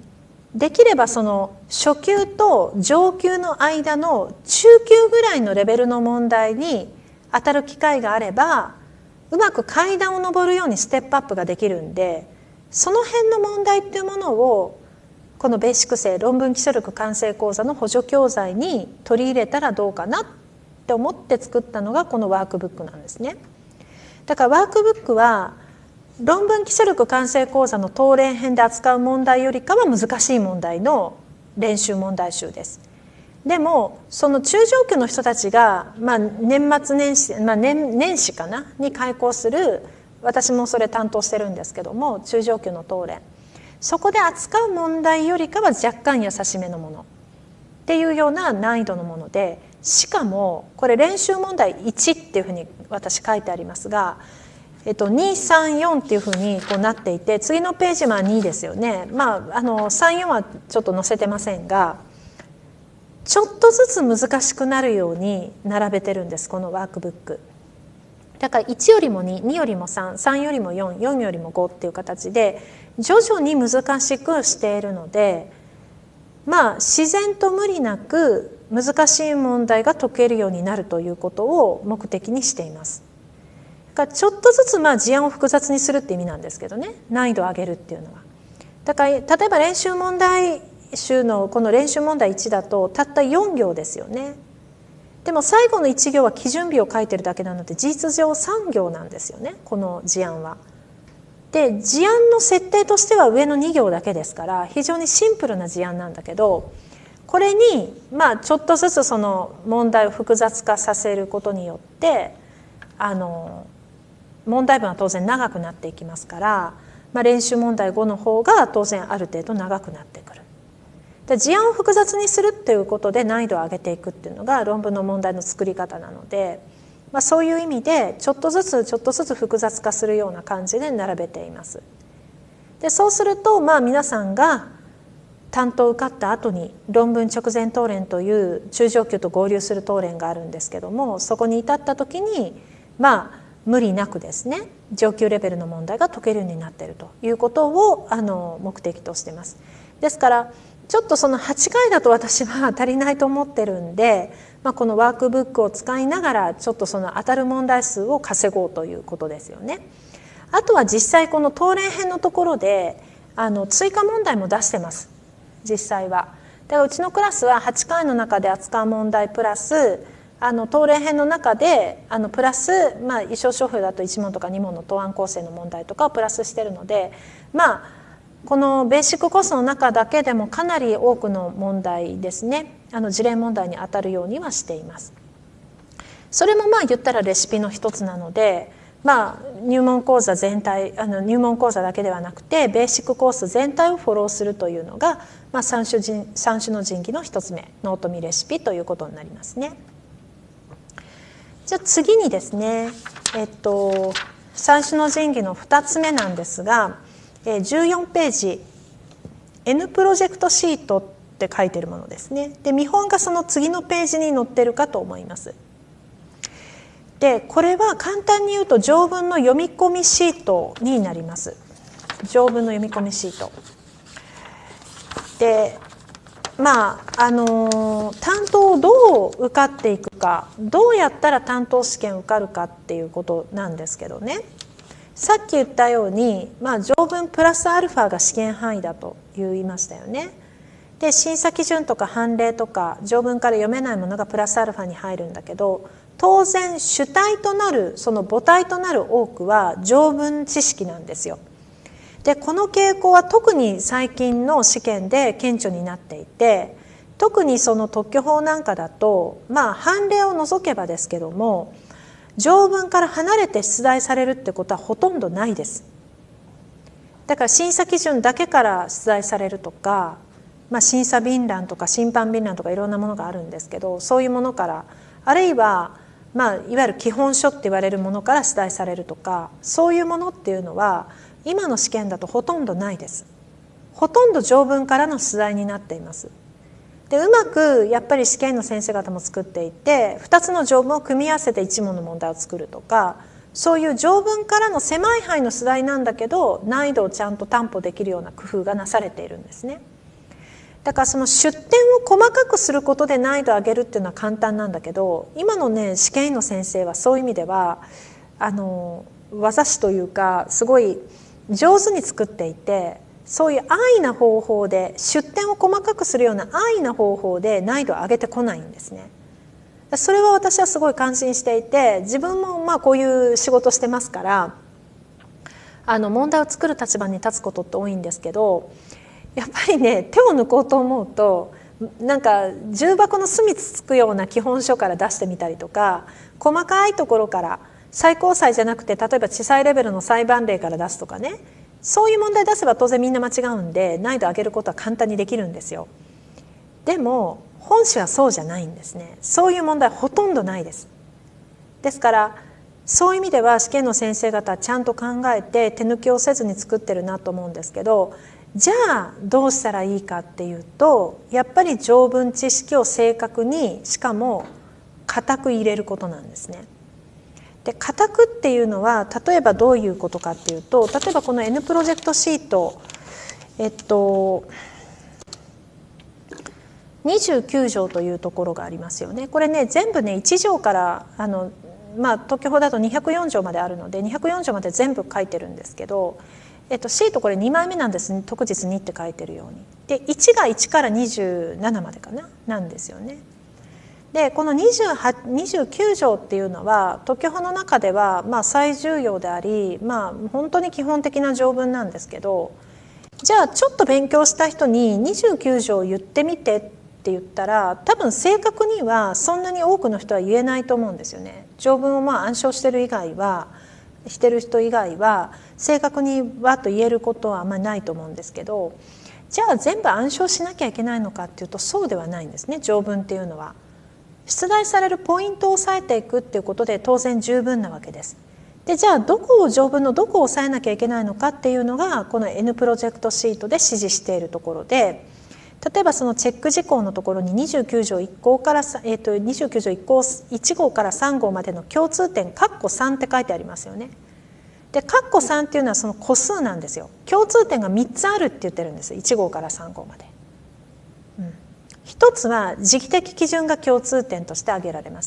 できればその初級と上級の間の中級ぐらいのレベルの問題に当たる機会があれば、うまく階段を上るようにステップアップができるんで、その辺の問題っていうものをこのベーシック生論文基礎力完成講座の補助教材に取り入れたらどうかなって思って作ったのがこのワークブックなんですね。だからワークブックは論文基礎力完成講座の答練編で扱う問題よりかは難しい問題の練習問題集です。でもその中上級の人たちが、年末年始、年始かなに開講する、私もそれ担当してるんですけども、中上級の答練、そこで扱う問題よりかは若干優しめのものっていうような難易度のもので、しかもこれ練習問題1っていうふうに私書いてありますが、234っていうふうにこうなっていて、次のページは2ですよね。34はちょっと載せてませんが、ちょっとずつ難しくなるように並べてるんです、このワークブック。だから1よりも2、2よりも3、3よりも4、4よりも5っていう形で徐々に難しくしているので、自然と無理なく難しい問題が解けるようになるということを目的にしています。だからちょっとずつ事案を複雑にするって意味なんですけどね、難易度を上げるっていうのは。だから例えば練習問題集のこの練習問題1だとたった4行ですよね。でも最後の1行は基準日を書いてるだけなので事実上3行なんですよね、この事案は。で事案の設定としては上の2行だけですから非常にシンプルな事案なんだけど、これにちょっとずつその問題を複雑化させることによって問題文は当然長くなっていきますから、練習問題5の方が当然ある程度長くなってくる。で事案を複雑にするっていうことで難易度を上げていくっていうのが論文の問題の作り方なので、そういう意味でちょっとずつ複雑化するような感じで並べています。でそうすると皆さんが担当受かった後に論文直前答練という中上級と合流する答練があるんですけども、そこに至った時に無理なくですね上級レベルの問題が解けるようになっているということを目的としています。ですからちょっとその8回だと私は足りないと思ってるんで、このワークブックを使いながらちょっとその当たる問題数を稼ごうということですよね。あとは実際この答練編のところで追加問題も出してます、実際は。だからうちのクラスは8回の中で扱う問題プラス答練編の中でプラス一生商標だと1問とか2問の答案構成の問題とかをプラスしてるので、このベーシックコースの中だけでもかなり多くの問題ですね、事例問題に当たるようにはしています。それも言ったらレシピの一つなので、入門講座全体入門講座だけではなくてベーシックコース全体をフォローするというのが、三種の神器の一つ目、ノートミレシピということになりますね。じゃあ次にですね、三種の神器の2つ目なんですが、14ページ N プロジェクトシートって書いてるものですね。で見本がその次のページに載ってるかと思います。でこれは簡単に言うと条文の読み込みシートになります。条文の読み込みシートで担当をどう受かっていくか、どうやったら担当試験受かるかっていうことなんですけどね、さっき言ったように、条文プラスアルファが試験範囲だと言いましたよね。で審査基準とか判例とか条文から読めないものがプラスアルファに入るんだけど、当然主体となるその母体となる多くは条文知識なんですよ。でこの傾向は特に最近の試験で顕著になっていて、特にその特許法なんかだと判例を除けばですけども条文から離れて出題されるってことはほとんどないです。だから審査基準だけから出題されるとか、審査便欄とか審判便欄とかいろんなものがあるんですけど、そういうものから、あるいはいわゆる基本書って言われるものから出題されるとか、そういうものっていうのは今の試験だとほとんどないです。ほとんど条文からの出題になっています。でうまくやっぱり試験の先生方も作っていて、2つの条文を組み合わせて1問の問題を作るとか、そういう条文からの狭い範囲の出題なんだけど難易度をちゃんと担保できるような工夫がなされているんですね。 だからその出典を細かくすることで難易度を上げるっていうのは簡単なんだけど、今のね試験員の先生はそういう意味では技師というかすごい上手に作っていて、そういう安易な方法で出典を細かくするような安易な方法で難易度を上げてこないんですね。それは私はすごい感心していて、自分もまあこういう仕事してますから問題を作る立場に立つことって多いんですけど、やっぱりね手を抜こうと思うとなんか重箱の隅つつくような基本書から出してみたりとか、細かいところから最高裁じゃなくて例えば地裁レベルの裁判例から出すとかね、そういう問題出せば当然みんな間違うんで難易度上げることは簡単にできるんですよ。でも本紙はそうじゃないんですね。そういう問題ほとんどないです。ですからそういう意味では試験の先生方はちゃんと考えて手抜きをせずに作ってるなと思うんですけど、じゃあどうしたらいいかっていうと、やっぱり条文知識を正確にしかも固く入れることなんですね。で固くっていうのは例えばどういうことかっていうと、例えばこの N プロジェクトシート29条というところがありますよね。これね全部ね1条から特許法だと204条まであるので204条まで全部書いてるんですけど、シートこれ2枚目なんですね。特日2って書いてるように。で1が1から27までかななんですよね。でこの29条っていうのは特許法の中では最重要であり、本当に基本的な条文なんですけど、じゃあちょっと勉強した人に29条を言ってみてって言ったら多分正確にはそんなに多くの人は言えないと思うんですよね。条文を暗唱してる人以外は正確にはと言えることはあんまりないと思うんですけど、じゃあ全部暗唱しなきゃいけないのかっていうとそうではないんですね。条文っていうのは出題されるポイントを押さえていくっていうことで当然十分なわけです。でじゃあ条文のどこを押さえなきゃいけないのかっていうのがこの N プロジェクトシートで指示しているところで、例えばそのチェック事項のところに29条1項から29条1号から3号までの共通点括弧3って書いてありますよね。で括弧3っていうのはその個数なんですよ。共通点が3つあるって言ってるんです。1号から3号まで。一つは時期的基準が共通点として挙げられます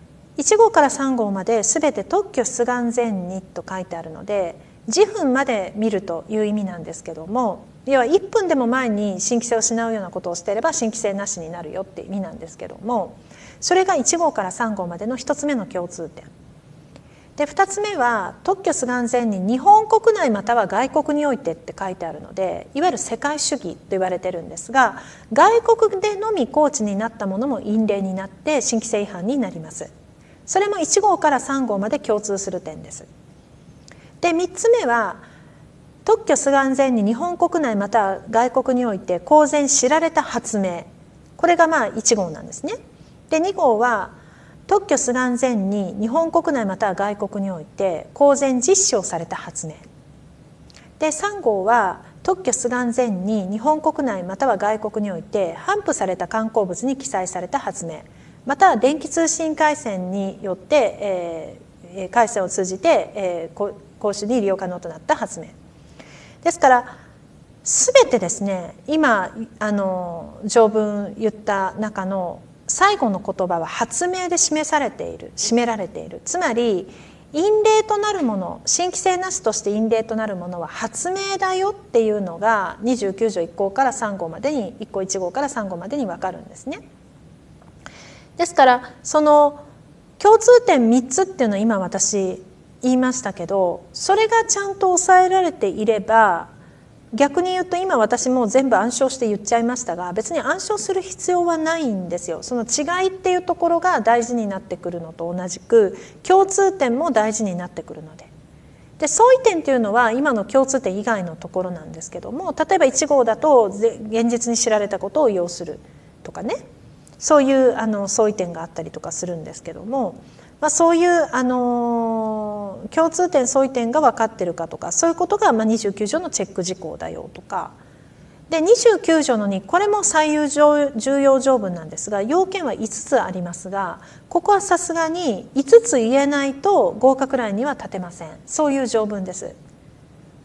。1号から3号まで全て特許出願前にと書いてあるので次分まで見るという意味なんですけども、要は1分でも前に新規性を失うようなことをしていれば新規性なしになるよって意味なんですけども、それが1号から3号までの1つ目の共通点で、2つ目は特許出願前に日本国内または外国においてって書いてあるので、いわゆる世界主義と言われてるんですが、外国でのみ高知になったものも因例になって新規性違反になります。それも1号から3号まで共通する点です。で3つ目は特許出願前に日本国内または外国において公然知られた発明、これが1号なんですね。で2号は特許出願前に日本国内または外国において公然実証された発明で、3号は特許出願前に日本国内または外国において頒布された刊行物に記載された発明、または電気通信回線によって、回線を通じて、公衆に利用可能となった発明ですから、全てですね今条文言った中の最後の言葉は発明で占められている。つまり因例となるもの、新規性なしとして因例となるものは発明だよっていうのが29条1項から3号までに1項1号から3号までに分かるんですね。ですからその共通点3つっていうのは今私言いましたけど、それがちゃんと抑えられていれば、逆に言うと今私もう全部暗唱して言っちゃいましたが、別に暗唱する必要はないんですよ。その違いっていうところが大事になってくるのと同じく共通点も大事になってくるので、相違点っていうのは今の共通点以外のところなんですけども、例えば1号だと現実に知られたことを要するとかね、そういう相違点があったりとかするんですけども、そういう共通点相違点が分かってるかとか、そういうことが29条のチェック事項だよとかで、29条の2、これも最重要条文なんですが、要件は5つありますが、ここはさすがに5つ言えないと合格ラインには立てません。そういう条文です。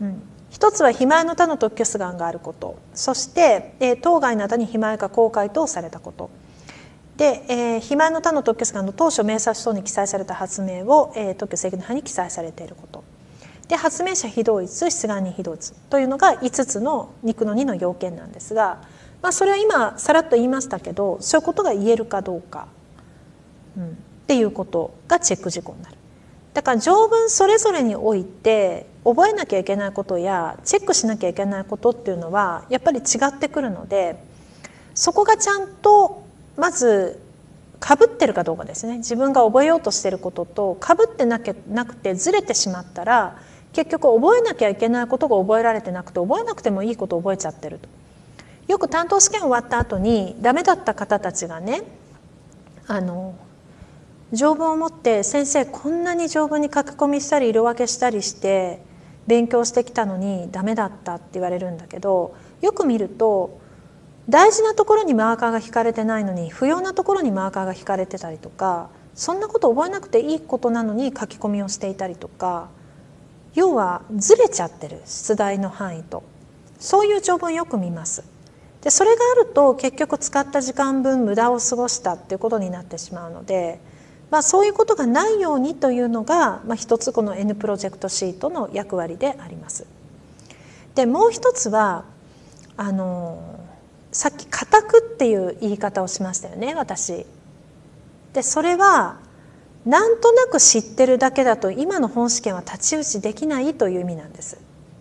一つは肥満の他の特許出願があること、そして、当該のあたに肥満が公開等されたこと。で、肥満の他の特許出願の当初名冊等に記載された発明を、特許制限の範に記載されていること。で、発明者非同一、出願人非同一というのが5つの肉の2の要件なんですが、それは今さらっと言いましたけど、そういうことが言えるかどうか、っていうことがチェック事項になる。だから条文それぞれにおいて覚えなきゃいけないことやチェックしなきゃいけないことっていうのはやっぱり違ってくるので、そこがちゃんとまずかぶってるかどうかですね。自分が覚えようとしていることとかぶってなくてずれてしまったら、結局覚えなきゃいけないことが覚えられてなくて、覚えなくてもいいことを覚えちゃってると。よく担当試験終わった後にダメだった方たちがね、条文を持って先生こんなに条文に書き込みしたり色分けしたりして勉強してきたのにダメだったって言われるんだけど、よく見ると大事なところにマーカーが引かれてないのに不要なところにマーカーが引かれてたりとか、そんなこと覚えなくていいことなのに書き込みをしていたりとか、要はずれちゃってる、出題の範囲と。そういう条文よく見ます。でそれがあると結局使った時間分無駄を過ごしたっていうことになってしまうので、そういうことがないようにというのが、一つこの N プロジェクトシートの役割であります。でもう一つはさっき固くっていう言い方をしましたよね、私。でそれはなんとなく知ってるだけだと今の本試験は太刀打ちできないという意味なんです。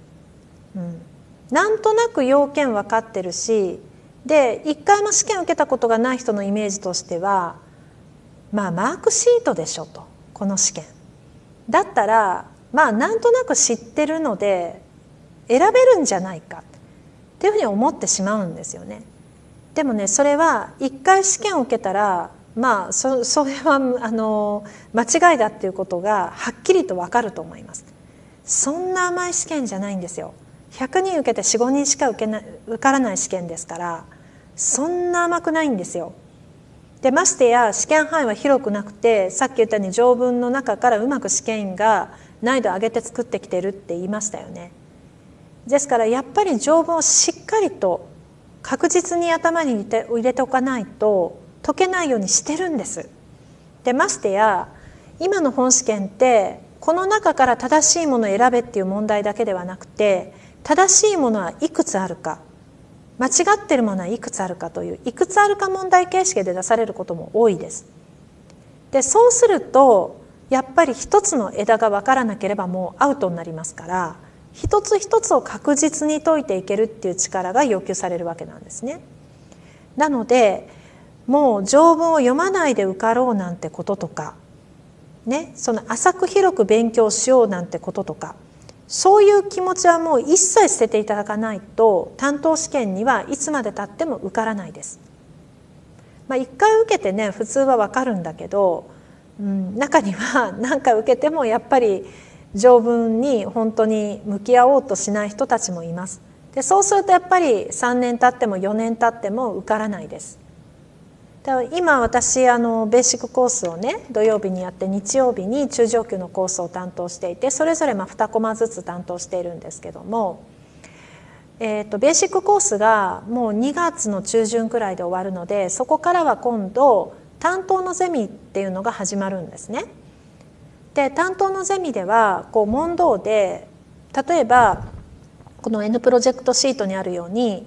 なんとなく要件分かってるし、で一回も試験を受けたことがない人のイメージとしては、マークシートでしょと、この試験だったらなんとなく知ってるので選べるんじゃないかっていうふうに思ってしまうんですよね。でもね、それは一回試験を受けたらそれは間違いだっていうことがはっきりと分かると思います。そんな甘い試験じゃないんですよ。100人受けて 4,5 人しか受からない試験ですから、そんな甘くないんですよ。でましてや試験範囲は広くなくて、さっき言ったように条文の中からうまく試験員が難易度を上げて作ってきてるって言いましたよね。ですからやっぱり条文をしっかりと確実に頭に入れておかないと解けないようにしてるんです。でましてや今の本試験ってこの中から正しいものを選べっていう問題だけではなくて、正しいものはいくつあるか、間違ってるものはいくつあるかといういくつあるか問題形式で出されることも多いです。でそうするとやっぱり一つの枝が分からなければもうアウトになりますから、一つ一つを確実に解いていけるっていう力が要求されるわけなんですね。なのでもう条文を読まないで受かろうなんてこととかね、その浅く広く勉強しようなんてこととか、そういう気持ちはもう一切捨てていただかないと担当試験にはいつまでたっても受からないです。一回受けてね普通は分かるんだけど、中には何回受けてもやっぱり条文に本当に向き合おうとしない人たちもいます。でそうするとやっぱり3年経っても4年経っても受からないです。だから今私ベーシックコースをね土曜日にやって日曜日に中上級のコースを担当していて、それぞれ2コマずつ担当しているんですけども、ベーシックコースがもう2月の中旬くらいで終わるので、そこからは今度担当のゼミっていうのが始まるんですね。で担当のゼミでは問答で、例えばこの N プロジェクトシートにあるように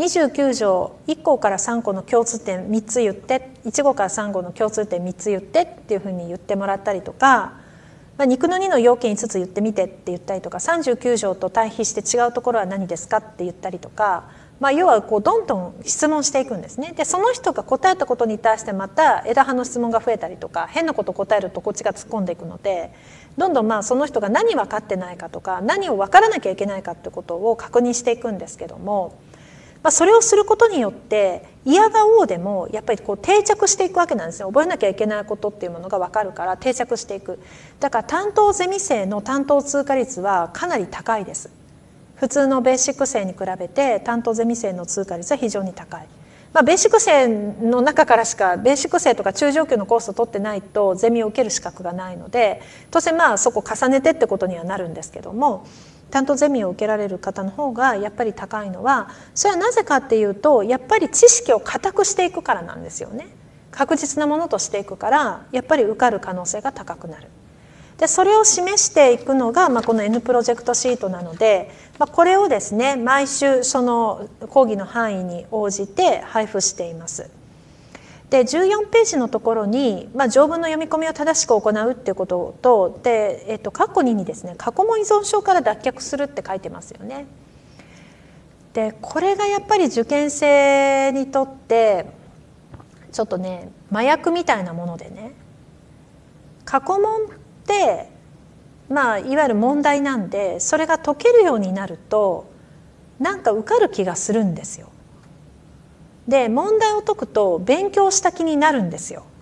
29条1項から3項の共通点3つ言って、1号から3号の共通点3つ言ってっていうふうに言ってもらったりとか、肉の2の要件5つ言ってみてって言ったりとか、39条と対比して違うところは何ですかって言ったりとか、要はどんどん質問していくんですね。でその人が答えたことに対してまた枝葉の質問が増えたりとか、変なこと答えるとこっちが突っ込んでいくので、どんどんその人が何分かってないかとか何を分からなきゃいけないかってことを確認していくんですけども、それをすることによって嫌がおうでもやっぱり定着していくわけなんですよ。覚えなきゃいけないことっていうものが分かるから定着していく。だから担当ゼミ生の担当通過率はかなり高いです。普通のベーシック生に比べて担当ゼミ生の通過率は非常に高い。ベーシック生の中からしかベーシック生とか中上級のコースを取ってないとゼミを受ける資格がないので、当然そこ重ねてってことにはなるんですけども、 担当ゼミを受けられる方の方がやっぱり高いのは、それはなぜかっていうと、やっぱり知識を固くしていくからなんですよね。確実なものとしていくから、やっぱり受かる可能性が高くなる。でそれを示していくのが、この N プロジェクトシートなので、これをですね毎週その講義の範囲に応じて配布しています。で14ページのところに、条文の読み込みを正しく行うっていうこととで、括弧2にですね過去問依存症から脱却するって書いてますよね。でこれがやっぱり受験生にとってちょっとね麻薬みたいなものでね、過去問っていわゆる問題なんで、それが解けるようになるとなんか受かる気がするんですよ。で問題を解くと勉強した気になるんですよ。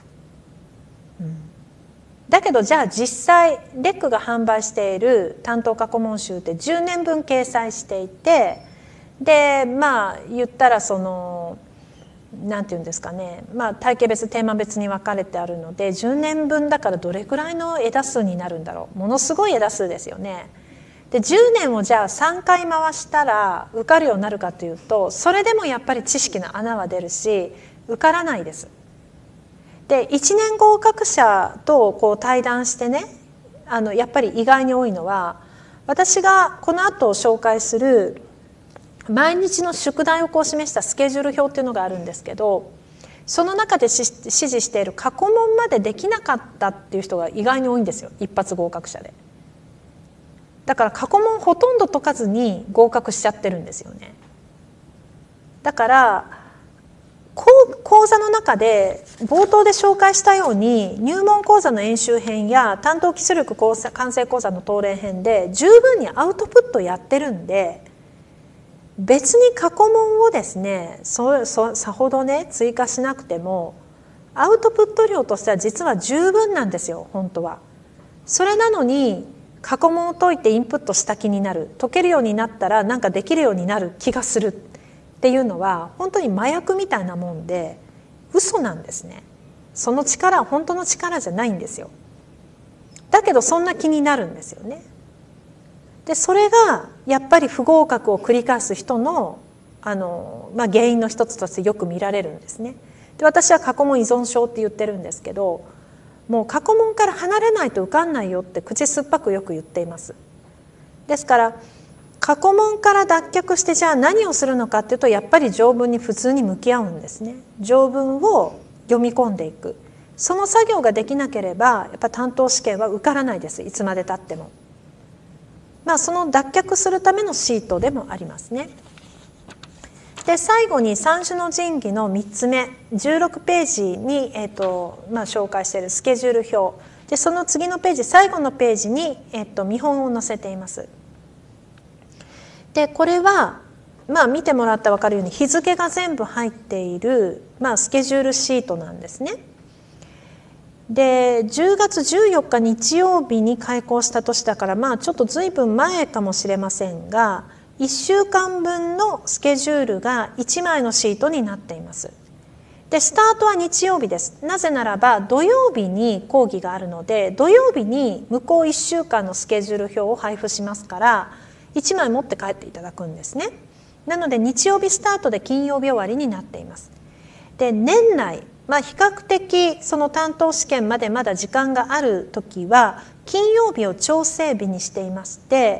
だけどじゃあ実際レックが販売している担当過去問集って10年分掲載していて、で言ったらそのなんていうんですかね、体系別テーマ別に分かれてあるので10年分だからどれくらいの枝数になるんだろう。ものすごい枝数ですよね。で10年をじゃあ3回回したら受かるようになるかというと、それでもやっぱり知識の穴は出るし受からないです。で1年合格者とこう対談してね、やっぱり意外に多いのは、私がこの後紹介する毎日の宿題をこう示したスケジュール表っていうのがあるんですけど、その中で指示している過去問までできなかったっていう人が意外に多いんですよ、一発合格者で。だから過去問ほとんど解かずに合格しちゃってるんですよね。だから講座の中で冒頭で紹介したように入門講座の演習編や担当基礎力完成講座の答練編で十分にアウトプットやってるんで、別に過去問をですねさほどね追加しなくてもアウトプット量としては実は十分なんですよ本当は。それなのに過去問を解いてインプットした気になる、解けるようになったらなんかできるようになる気がするっていうのは本当に麻薬みたいなもんで嘘なんですね。その力は本当の力じゃないんですよ。だけどそんな気になるんですよね。でそれがやっぱり不合格を繰り返す人の、原因の一つとしてよく見られるんですね。で私は過去問依存症って言ってるんですけど、もう過去問から離れないと受かんないよって口酸っぱくよく言っています。ですから過去問から脱却してじゃあ何をするのかっていうと、やっぱり条文に普通に向き合うんですね。条文を読み込んでいく、その作業ができなければやっぱ担当試験は受からないです、いつまでたっても。その脱却するためのシートでもありますね。で最後に三種の神器の3つ目16ページに、紹介しているスケジュール表で、その次のページ最後のページに、見本を載せています。でこれは、見てもらったら分かるように日付が全部入っている、スケジュールシートなんですね。で10月14日日曜日に開講した年だから、ちょっと随分前かもしれませんが、1週間分のスケジュールが1枚のシートになっています。でスタートは日曜日です。なぜならば土曜日に講義があるので、土曜日に向こう1週間のスケジュール表を配布しますから、1枚持って帰っていただくんですね。なので日曜日スタートで金曜日終わりになっています。で年内、比較的その担当試験までまだ時間がある時は金曜日を調整日にしていまして、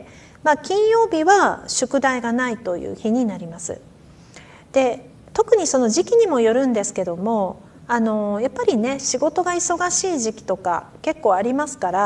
金曜日は宿題がないという日になります。で特にその時期にもよるんですけども、やっぱりね仕事が忙しい時期とか結構ありますから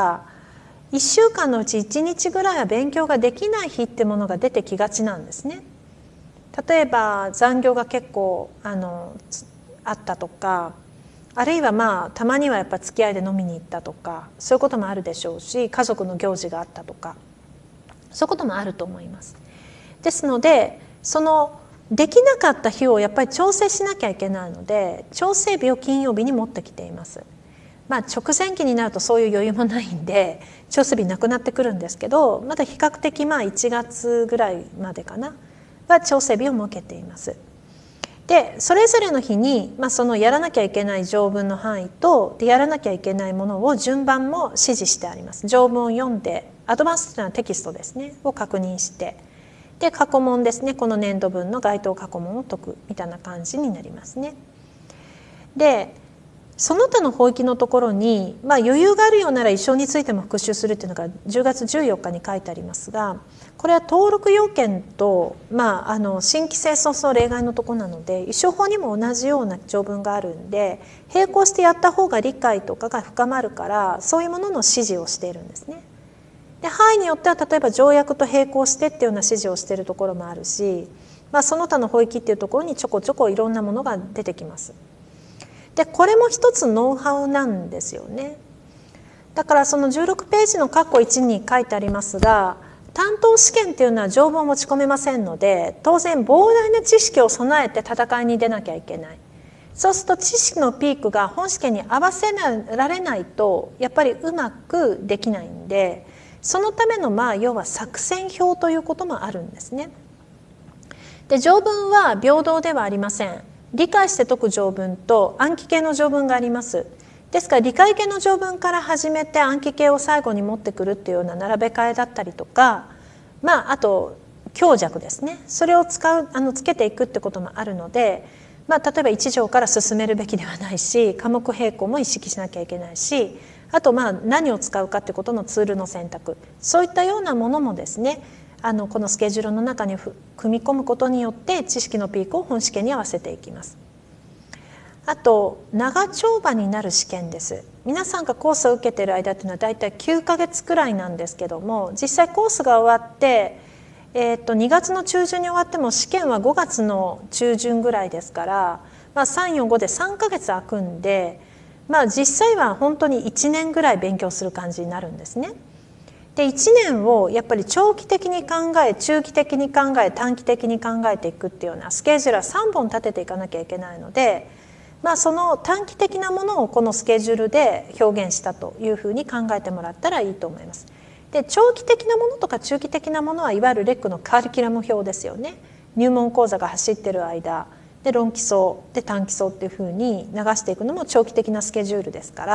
、1週間のうち1日ぐらいは勉強ができない日ってものが出てきがちなんですね。例えば残業が結構あったとか、あるいはたまにはやっぱ付き合いで飲みに行ったとか、そういうこともあるでしょうし、家族の行事があったとか、そういうこともあると思います。ですのでそのできなかった日をやっぱり調整しなきゃいけないので、調整日を金曜日に持ってきています。直前期になるとそういう余裕もないんで調整日なくなってくるんですけど、まだ比較的1月ぐらいまでかなは調整日を設けています。でそれぞれの日に、そのやらなきゃいけない条文の範囲とでやらなきゃいけないものを順番も指示してあります。条文を読んでアドバンスというのはテキストですねを確認して、で過去問ですね、この年度分の該当過去問を解くみたいな感じになりますね。でその他の法域のところに、余裕があるようなら一生についても復習するっていうのが10月14日に書いてありますが、これは登録要件と、新規性相の例外のところなので、一生法にも同じような条文があるんで、並行してやった方が理解とかが深まるから、そういうものの指示をしているんですね。で範囲によっては例えば条約と並行してっていうような指示をしているところもあるし、その他の法域っていうところにちょこちょこいろんなものが出てきます。でこれも一つノウハウなんですよね。だからその16ページの括弧1に書いてありますが、担当試験っていうのは条文を持ち込めませんので、当然膨大な知識を備えて戦いに出なきゃいけない。そうすると知識のピークが本試験に合わせられないとやっぱりうまくできないんで、そのための要は作戦表ということもあるんですね。で条文は平等ではありません。理解して解く条文と暗記系の条文があります。ですから理解系の条文から始めて暗記系を最後に持ってくるっていうような並べ替えだったりとか、あと強弱ですね、それをつけていくってこともあるので、例えば1条から進めるべきではないし、科目並行も意識しなきゃいけないし、あと何を使うかってことのツールの選択、そういったようなものもですね、このスケジュールの中に組み込むことによって知識のピークを本試験に合わせていきます。あと長丁場になる試験です。皆さんがコースを受けている間っていうのはだいたい9ヶ月くらいなんですけども、実際コースが終わって、2月の中旬に終わっても試験は5月の中旬ぐらいですから、345で3ヶ月空くんで、実際は本当に1年ぐらい勉強する感じになるんですね。で1年をやっぱり長期的に考え、中期的に考え、短期的に考えていくっていうようなスケジュールは3本立てていかなきゃいけないので、その短期的なものをこのスケジュールで表現したというふうに考えてもらったらいいと思います。で長期的なものとか中期的なものはいわゆるレックのカリキュラム表ですよね。入門講座が走ってる間で論基礎で短基礎っていうふうに流していくのも長期的なスケジュールですから、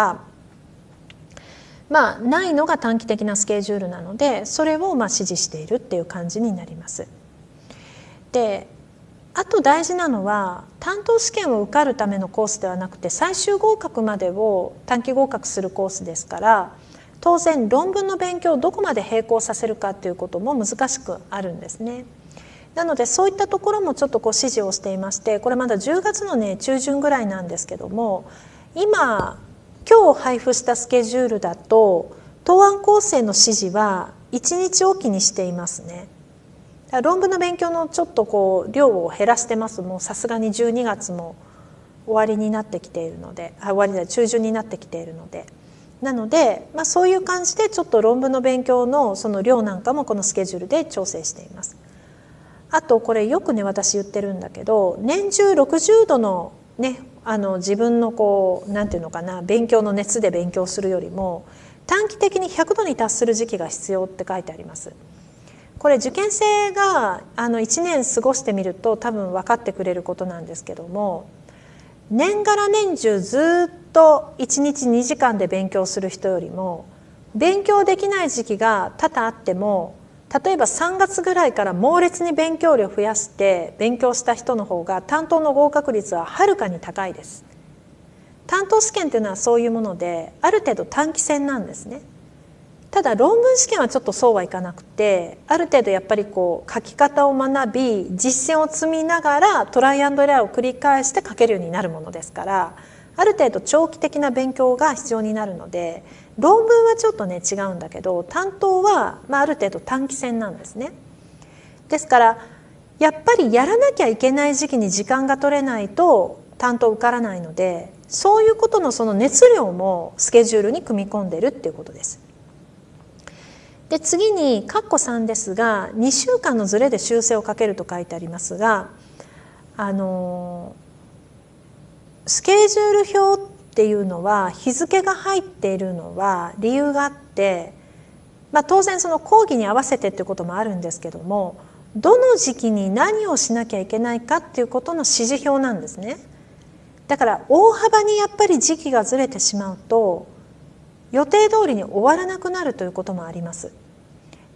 ないのが短期的なスケジュールなので、それを指示しているっていう感じになります。であと大事なのは、担当試験を受かるためのコースではなくて、最終合格までを短期合格するコースですから、当然論文の勉強をどこまで並行させるかということも難しくあるんですね。なのでそういったところもちょっと指示をしていまして、これまだ10月の中旬ぐらいなんですけども、今日配布したスケジュールだと答案構成の指示は1日おきにしていますね。論文の勉強のちょっと量を減らしてます。もうさすがに12月も終わりになってきているので、終わりで中旬になってきているので、なので、そういう感じでちょっと論文の勉強のその量なんかもこのスケジュールで調整しています。あとこれよくね私言ってるんだけど、年中60度のね、自分のなんていうのかな、勉強の熱で勉強するよりも短期的に100度に達する時期が必要って書いてあります。これ受験生が1年過ごしてみると多分分かってくれることなんですけども、年がら年中ずっと1日2時間で勉強する人よりも、勉強できない時期が多々あっても、例えば3月ぐらいから猛烈に勉強量を増やして勉強した人の方が担当の合格率ははるかに高いです。担当試験っていうのはそういうもので、ある程度短期戦なんですね。ただ論文試験はちょっとそうはいかなくて、ある程度やっぱり書き方を学び、実践を積みながらトライアンドエラーを繰り返して書けるようになるものですから、ある程度長期的な勉強が必要になるので、論文はちょっとね違うんだけど、担当はある程度短期戦なんですね。ですからやっぱりやらなきゃいけない時期に時間が取れないと担当受からないので、そういうことのその熱量もスケジュールに組み込んでるっていうことです。で次に括弧3ですが、2週間のずれで修正をかけると書いてありますが、スケジュール表っていうのは日付が入っているのは理由があって、当然その講義に合わせてっていうこともあるんですけども、どの時期に何をしなきゃいけないかっていうことの指示表なんですね。だから大幅にやっぱり時期がずれてしまうと予定通りに終わらなくなるということもあります。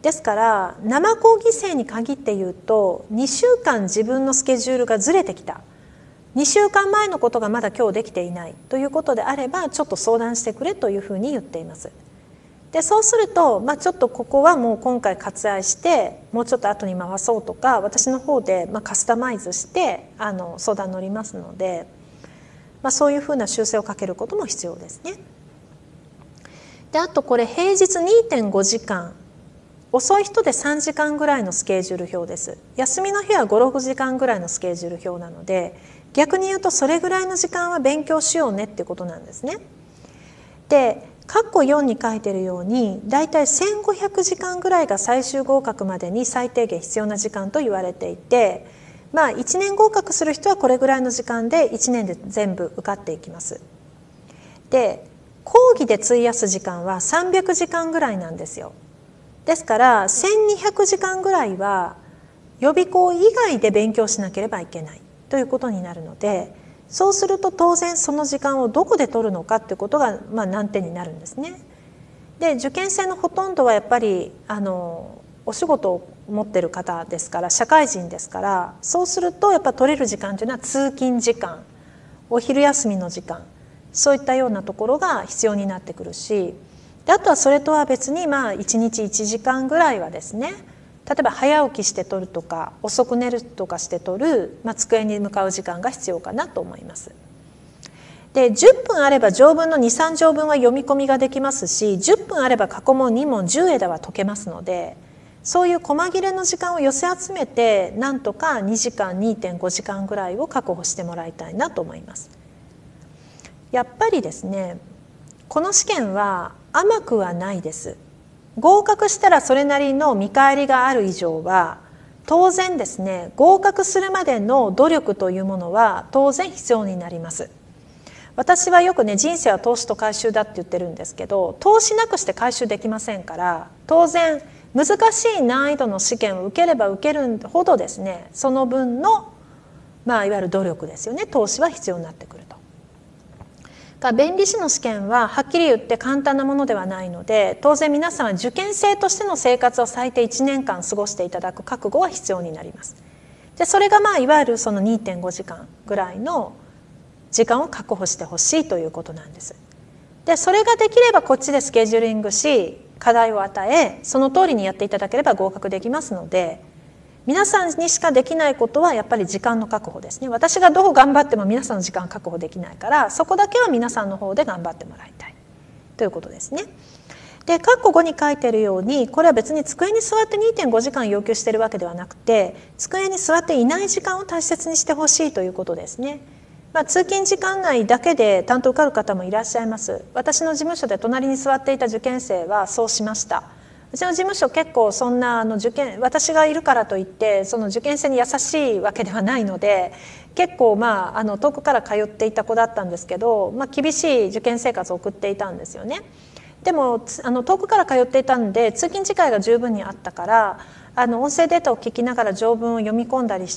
ですから生講義生に限って言うと2週間自分のスケジュールがずれてきた、2週間前のことがまだ今日できていないということであればちょっと相談してくれというふうに言っています。でそうすると、ちょっとここはもう今回割愛してもうちょっと後に回そうとか、私の方でカスタマイズして相談乗りますので、そういうふうな修正をかけることも必要ですね。であとこれ平日 2.5 時間、遅い人で3時間ぐらいのスケジュール表です。休みの日は 5,6 時間ぐらいのスケジュール表なので、逆に言うとそれぐらいの時間は勉強しようねっていうことなんですね。で括弧4に書いてるようにだいたい1500時間ぐらいが最終合格までに最低限必要な時間と言われていて、1年合格する人はこれぐらいの時間で1年で全部受かっていきます。で講義で費やす時間は300時間ぐらいなんですよ。ですから1200時間ぐらいは予備校以外で勉強しなければいけないということになるので、そうすると当然その時間をどこで取るのかっていうことが難点になるんですね。で受験生のほとんどはやっぱりお仕事を持ってる方ですから、社会人ですから、そうするとやっぱ取れる時間というのは通勤時間、お昼休みの時間、そういったようなところが必要になってくるし、であとはそれとは別に1日1時間ぐらいはですね、例えば早起きして取るとか遅く寝るとかして取る、机に向かう時間が必要かなと思います。で10分あれば条文の 2,3 条分は読み込みができますし、10分あれば過去問2問10枝は解けますので、そういう細切れの時間を寄せ集めてなんとか2時間 2.5 時間ぐらいを確保してもらいたいなと思います。やっぱりですね、この試験は甘くはないです。合格したらそれなりの見返りがある以上は当然ですね、合格するまでの努力というものは当然必要になります。私はよくね、人生は投資と回収だって言ってるんですけど、投資なくして回収できませんから、当然難しい難易度の試験を受ければ受けるほどですね、その分のいわゆる努力ですよね、投資は必要になってくると。弁理士の試験ははっきり言って簡単なものではないので、当然皆さんは受験生としての生活を最低1年間過ごしていただく覚悟は必要になります。でそれがいわゆるその 2.5 時間ぐらいの時間を確保してほしいということなんです。でそれができればこっちでスケジューリングし、課題を与え、その通りにやっていただければ合格できますので、皆さんにしかできないことはやっぱり時間の確保ですね。私がどう頑張っても皆さんの時間確保できないから、そこだけは皆さんの方で頑張ってもらいたいということですね。で括弧5に書いているように、これは別に机に座って 2.5 時間要求しているわけではなくて、机に座っていない時間を大切にしてほしいということですね。通勤時間内だけで担当受かる方もいらっしゃいます。私の事務所で隣に座っていた受験生はそうしました。うちの事務所結構そんな私がいるからといってその受験生に優しいわけではないので、結構遠くから通っていた子だったんですけど、厳しい受験生活を送っていたんですよね。でも遠くから通っていたんで通勤時間が十分にあったから、音声データを聞きながら条文を読み込んだりして、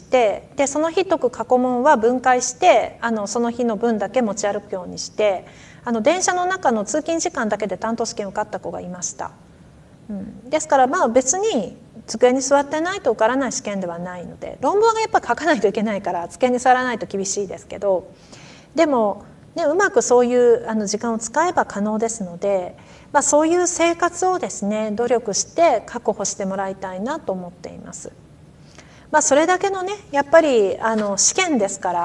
でその日解く過去問は分解してその日の分だけ持ち歩くようにして、電車の中の通勤時間だけで担当試験受かった子がいました。ですから別に机に座ってないと受からない試験ではないので、論文はやっぱ書かないといけないから机に座らないと厳しいですけど、でも、うまくそういう時間を使えば可能ですので、そういう生活をですね努力して確保してもらいたいなと思っています。それだけのねやっぱり試験ですから、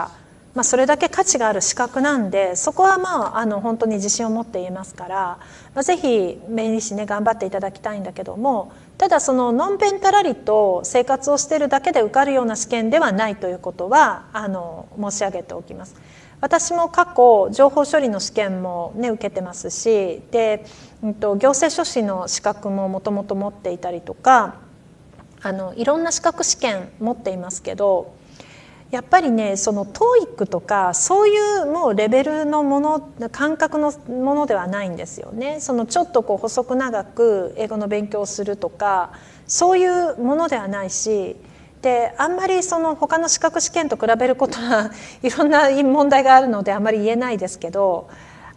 それだけ価値がある資格なんで、そこは本当に自信を持って言えますから、ぜひ弁理士ね頑張っていただきたいんだけども、ただそののんべんたらりと生活をしているだけで受かるような試験ではないということは申し上げておきます。私も過去情報処理の試験も受けてますし、で、行政書士の資格ももともと持っていたりとか、いろんな資格試験持っていますけど、やっぱりねその TOEIC とかそういうもうレベルのもの、感覚のものではないんですよね。そのちょっと細く長く英語の勉強をするとかそういうものではないし、であんまりその他の資格試験と比べることはいろんな問題があるのであんまり言えないですけど、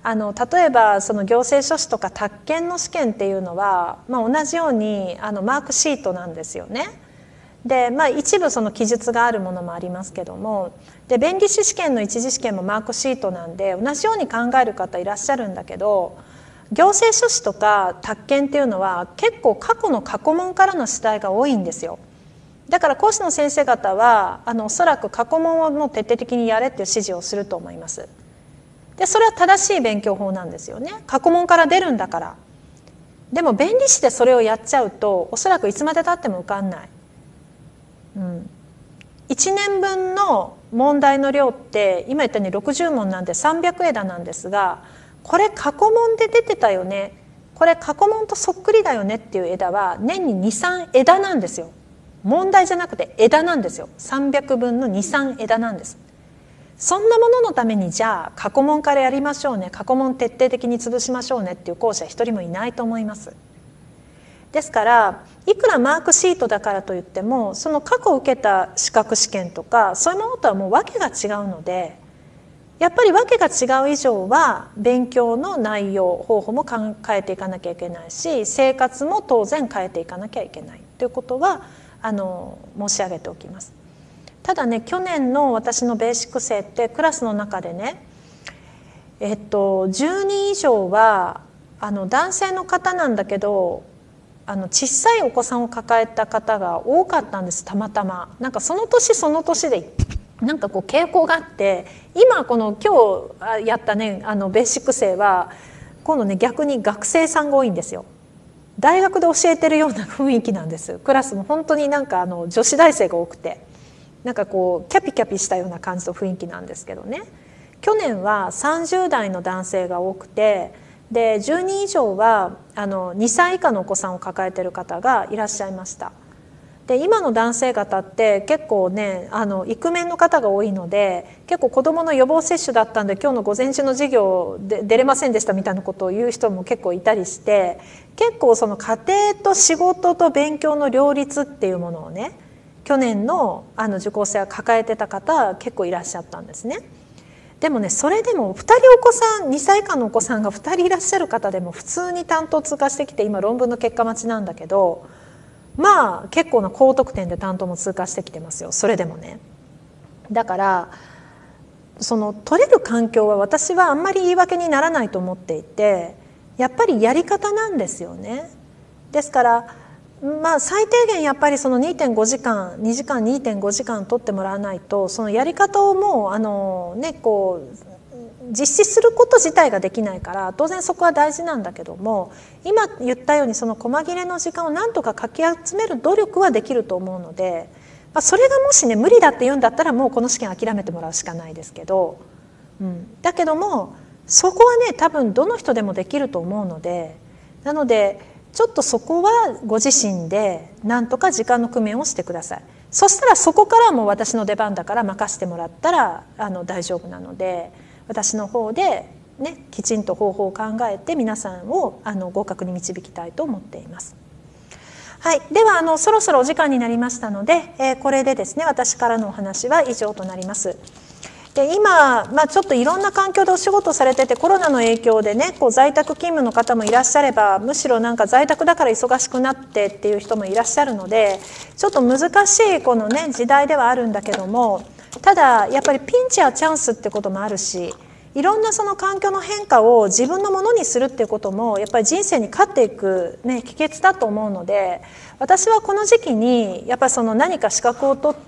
例えばその行政書士とか宅建の試験っていうのは、同じようにマークシートなんですよね。で、一部その記述があるものもありますけども、で弁理士試験の一次試験もマークシートなんで同じように考える方いらっしゃるんだけど、行政書士とか宅建っていうのは結構過去の過去問からの出題が多いんですよ。だから講師の先生方はおそらく過去問をもう徹底的にやれっていう指示をすると思います。でそれは正しい勉強法なんですよね。過去問から出るんだから。でも弁理士でそれをやっちゃうとおそらくいつまでたっても受かんない。1年分の問題の量って今言ったように60問なんで300枝なんですが、これ過去問で出てたよね、これ過去問とそっくりだよねっていう枝は年に 2,3 枝なんですよ。問題じゃなくて枝なんですよ。300分の 2,3 枝なんです。そんなもののためにじゃあ過去問からやりましょうね、過去問徹底的に潰しましょうねっていう講師は一人もいないと思います。ですからいくらマークシートだからといってもその過去受けた資格試験とかそういうものとはもう訳が違うので、やっぱり訳が違う以上は勉強の内容方法も変えていかなきゃいけないし、生活も当然変えていかなきゃいけないということは申し上げておきます。ただね、去年の私のベーシック生ってクラスの中でね、10人以上は男性の方なんだけど小さいお子さんを抱えた方が多かったんです。たまたまなんかその年その年でなんかこう傾向があって、今この今日やったねベーシック生は今度ね逆に学生さんが多いんですよ。大学で教えてるような雰囲気なんです。クラスも本当になんか女子大生が多くて、なんかこうキャピキャピしたような感じの雰囲気なんですけどね。去年は30代の男性が多くて、で10人以上は2歳以下のお子さんを抱えている方がいらっしゃいました。で今の男性方って結構ねイクメンの方が多いので、結構子どもの予防接種だったんで今日の午前中の授業で出れませんでしたみたいなことを言う人も結構いたりして、結構その家庭と仕事と勉強の両立っていうものをね去年の受講生は抱えてた方結構いらっしゃったんですね。でもねそれでも2人お子さん2歳以下のお子さんが2人いらっしゃる方でも普通に担当通過してきて今論文の結果待ちなんだけど、結構な高得点で担当も通過してきてますよ。それでもね、だからその取れる環境は私はあんまり言い訳にならないと思っていて、やっぱりやり方なんですよね。ですから最低限やっぱりその 2.5 時間2時間 2.5 時間取ってもらわないとそのやり方をもうこう実施すること自体ができないから、当然そこは大事なんだけども、今言ったようにその細切れの時間をなんとかかき集める努力はできると思うので、それがもしね無理だって言うんだったらもうこの試験諦めてもらうしかないですけど、だけどもそこはね多分どの人でもできると思うので、なのでちょっとそこはご自身でなんとか時間の工面をしてください。そしたらそこからもう私の出番だから任せてもらったら大丈夫なので、私の方で、きちんと方法を考えて皆さんを合格に導きたいと思っています。はい、ではそろそろお時間になりましたので、これでですね私からのお話は以上となります。で今、ちょっといろんな環境でお仕事されててコロナの影響でねこう在宅勤務の方もいらっしゃれば、むしろなんか在宅だから忙しくなってっていう人もいらっしゃるので、ちょっと難しいこのね時代ではあるんだけども、ただやっぱりピンチやチャンスってこともあるし、いろんなその環境の変化を自分のものにするっていうこともやっぱり人生に勝っていく、秘訣だと思うので、私はこの時期にやっぱりその何か資格を取って、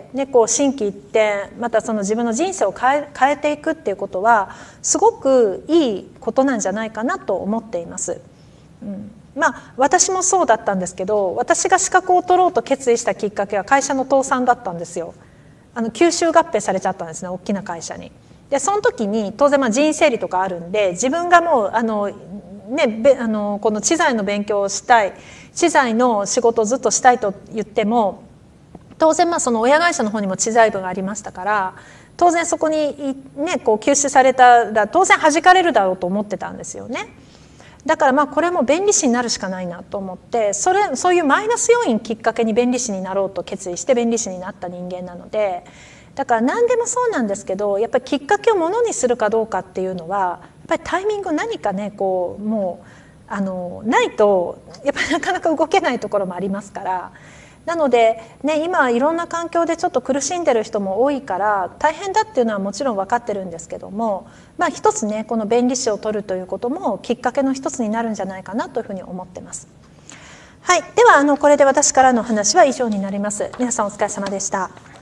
こう心機一転またその自分の人生を変えていくっていうことはすごくいいことなんじゃないかなと思っています。私もそうだったんですけど、私が資格を取ろうと決意したきっかけは会社の倒産だったんですよ。吸収合併されちゃったんですね、大きな会社に。でその時に当然人員整理とかあるんで、自分がもうこの知財の勉強をしたい、知財の仕事をずっとしたいと言っても、当然その親会社の方にも知財部がありましたから、当然そこにこう吸収されたら当然弾かれるだろうと思ってたんですよね。だからこれも弁理士になるしかないなと思って、そういうマイナス要因きっかけに弁理士になろうと決意して弁理士になった人間なので、だから何でもそうなんですけど、やっぱりきっかけをものにするかどうかっていうのはぱりタイミング何かねこうもうないとやっぱりなかなか動けないところもありますから。なので、ね、今いろんな環境でちょっと苦しんでる人も多いから大変だっていうのはもちろん分かってるんですけども、一つねこの弁理士を取るということもきっかけの一つになるんじゃないかなというふうに思ってます。はい、ではこれで私からの話は以上になります。皆さんお疲れ様でした。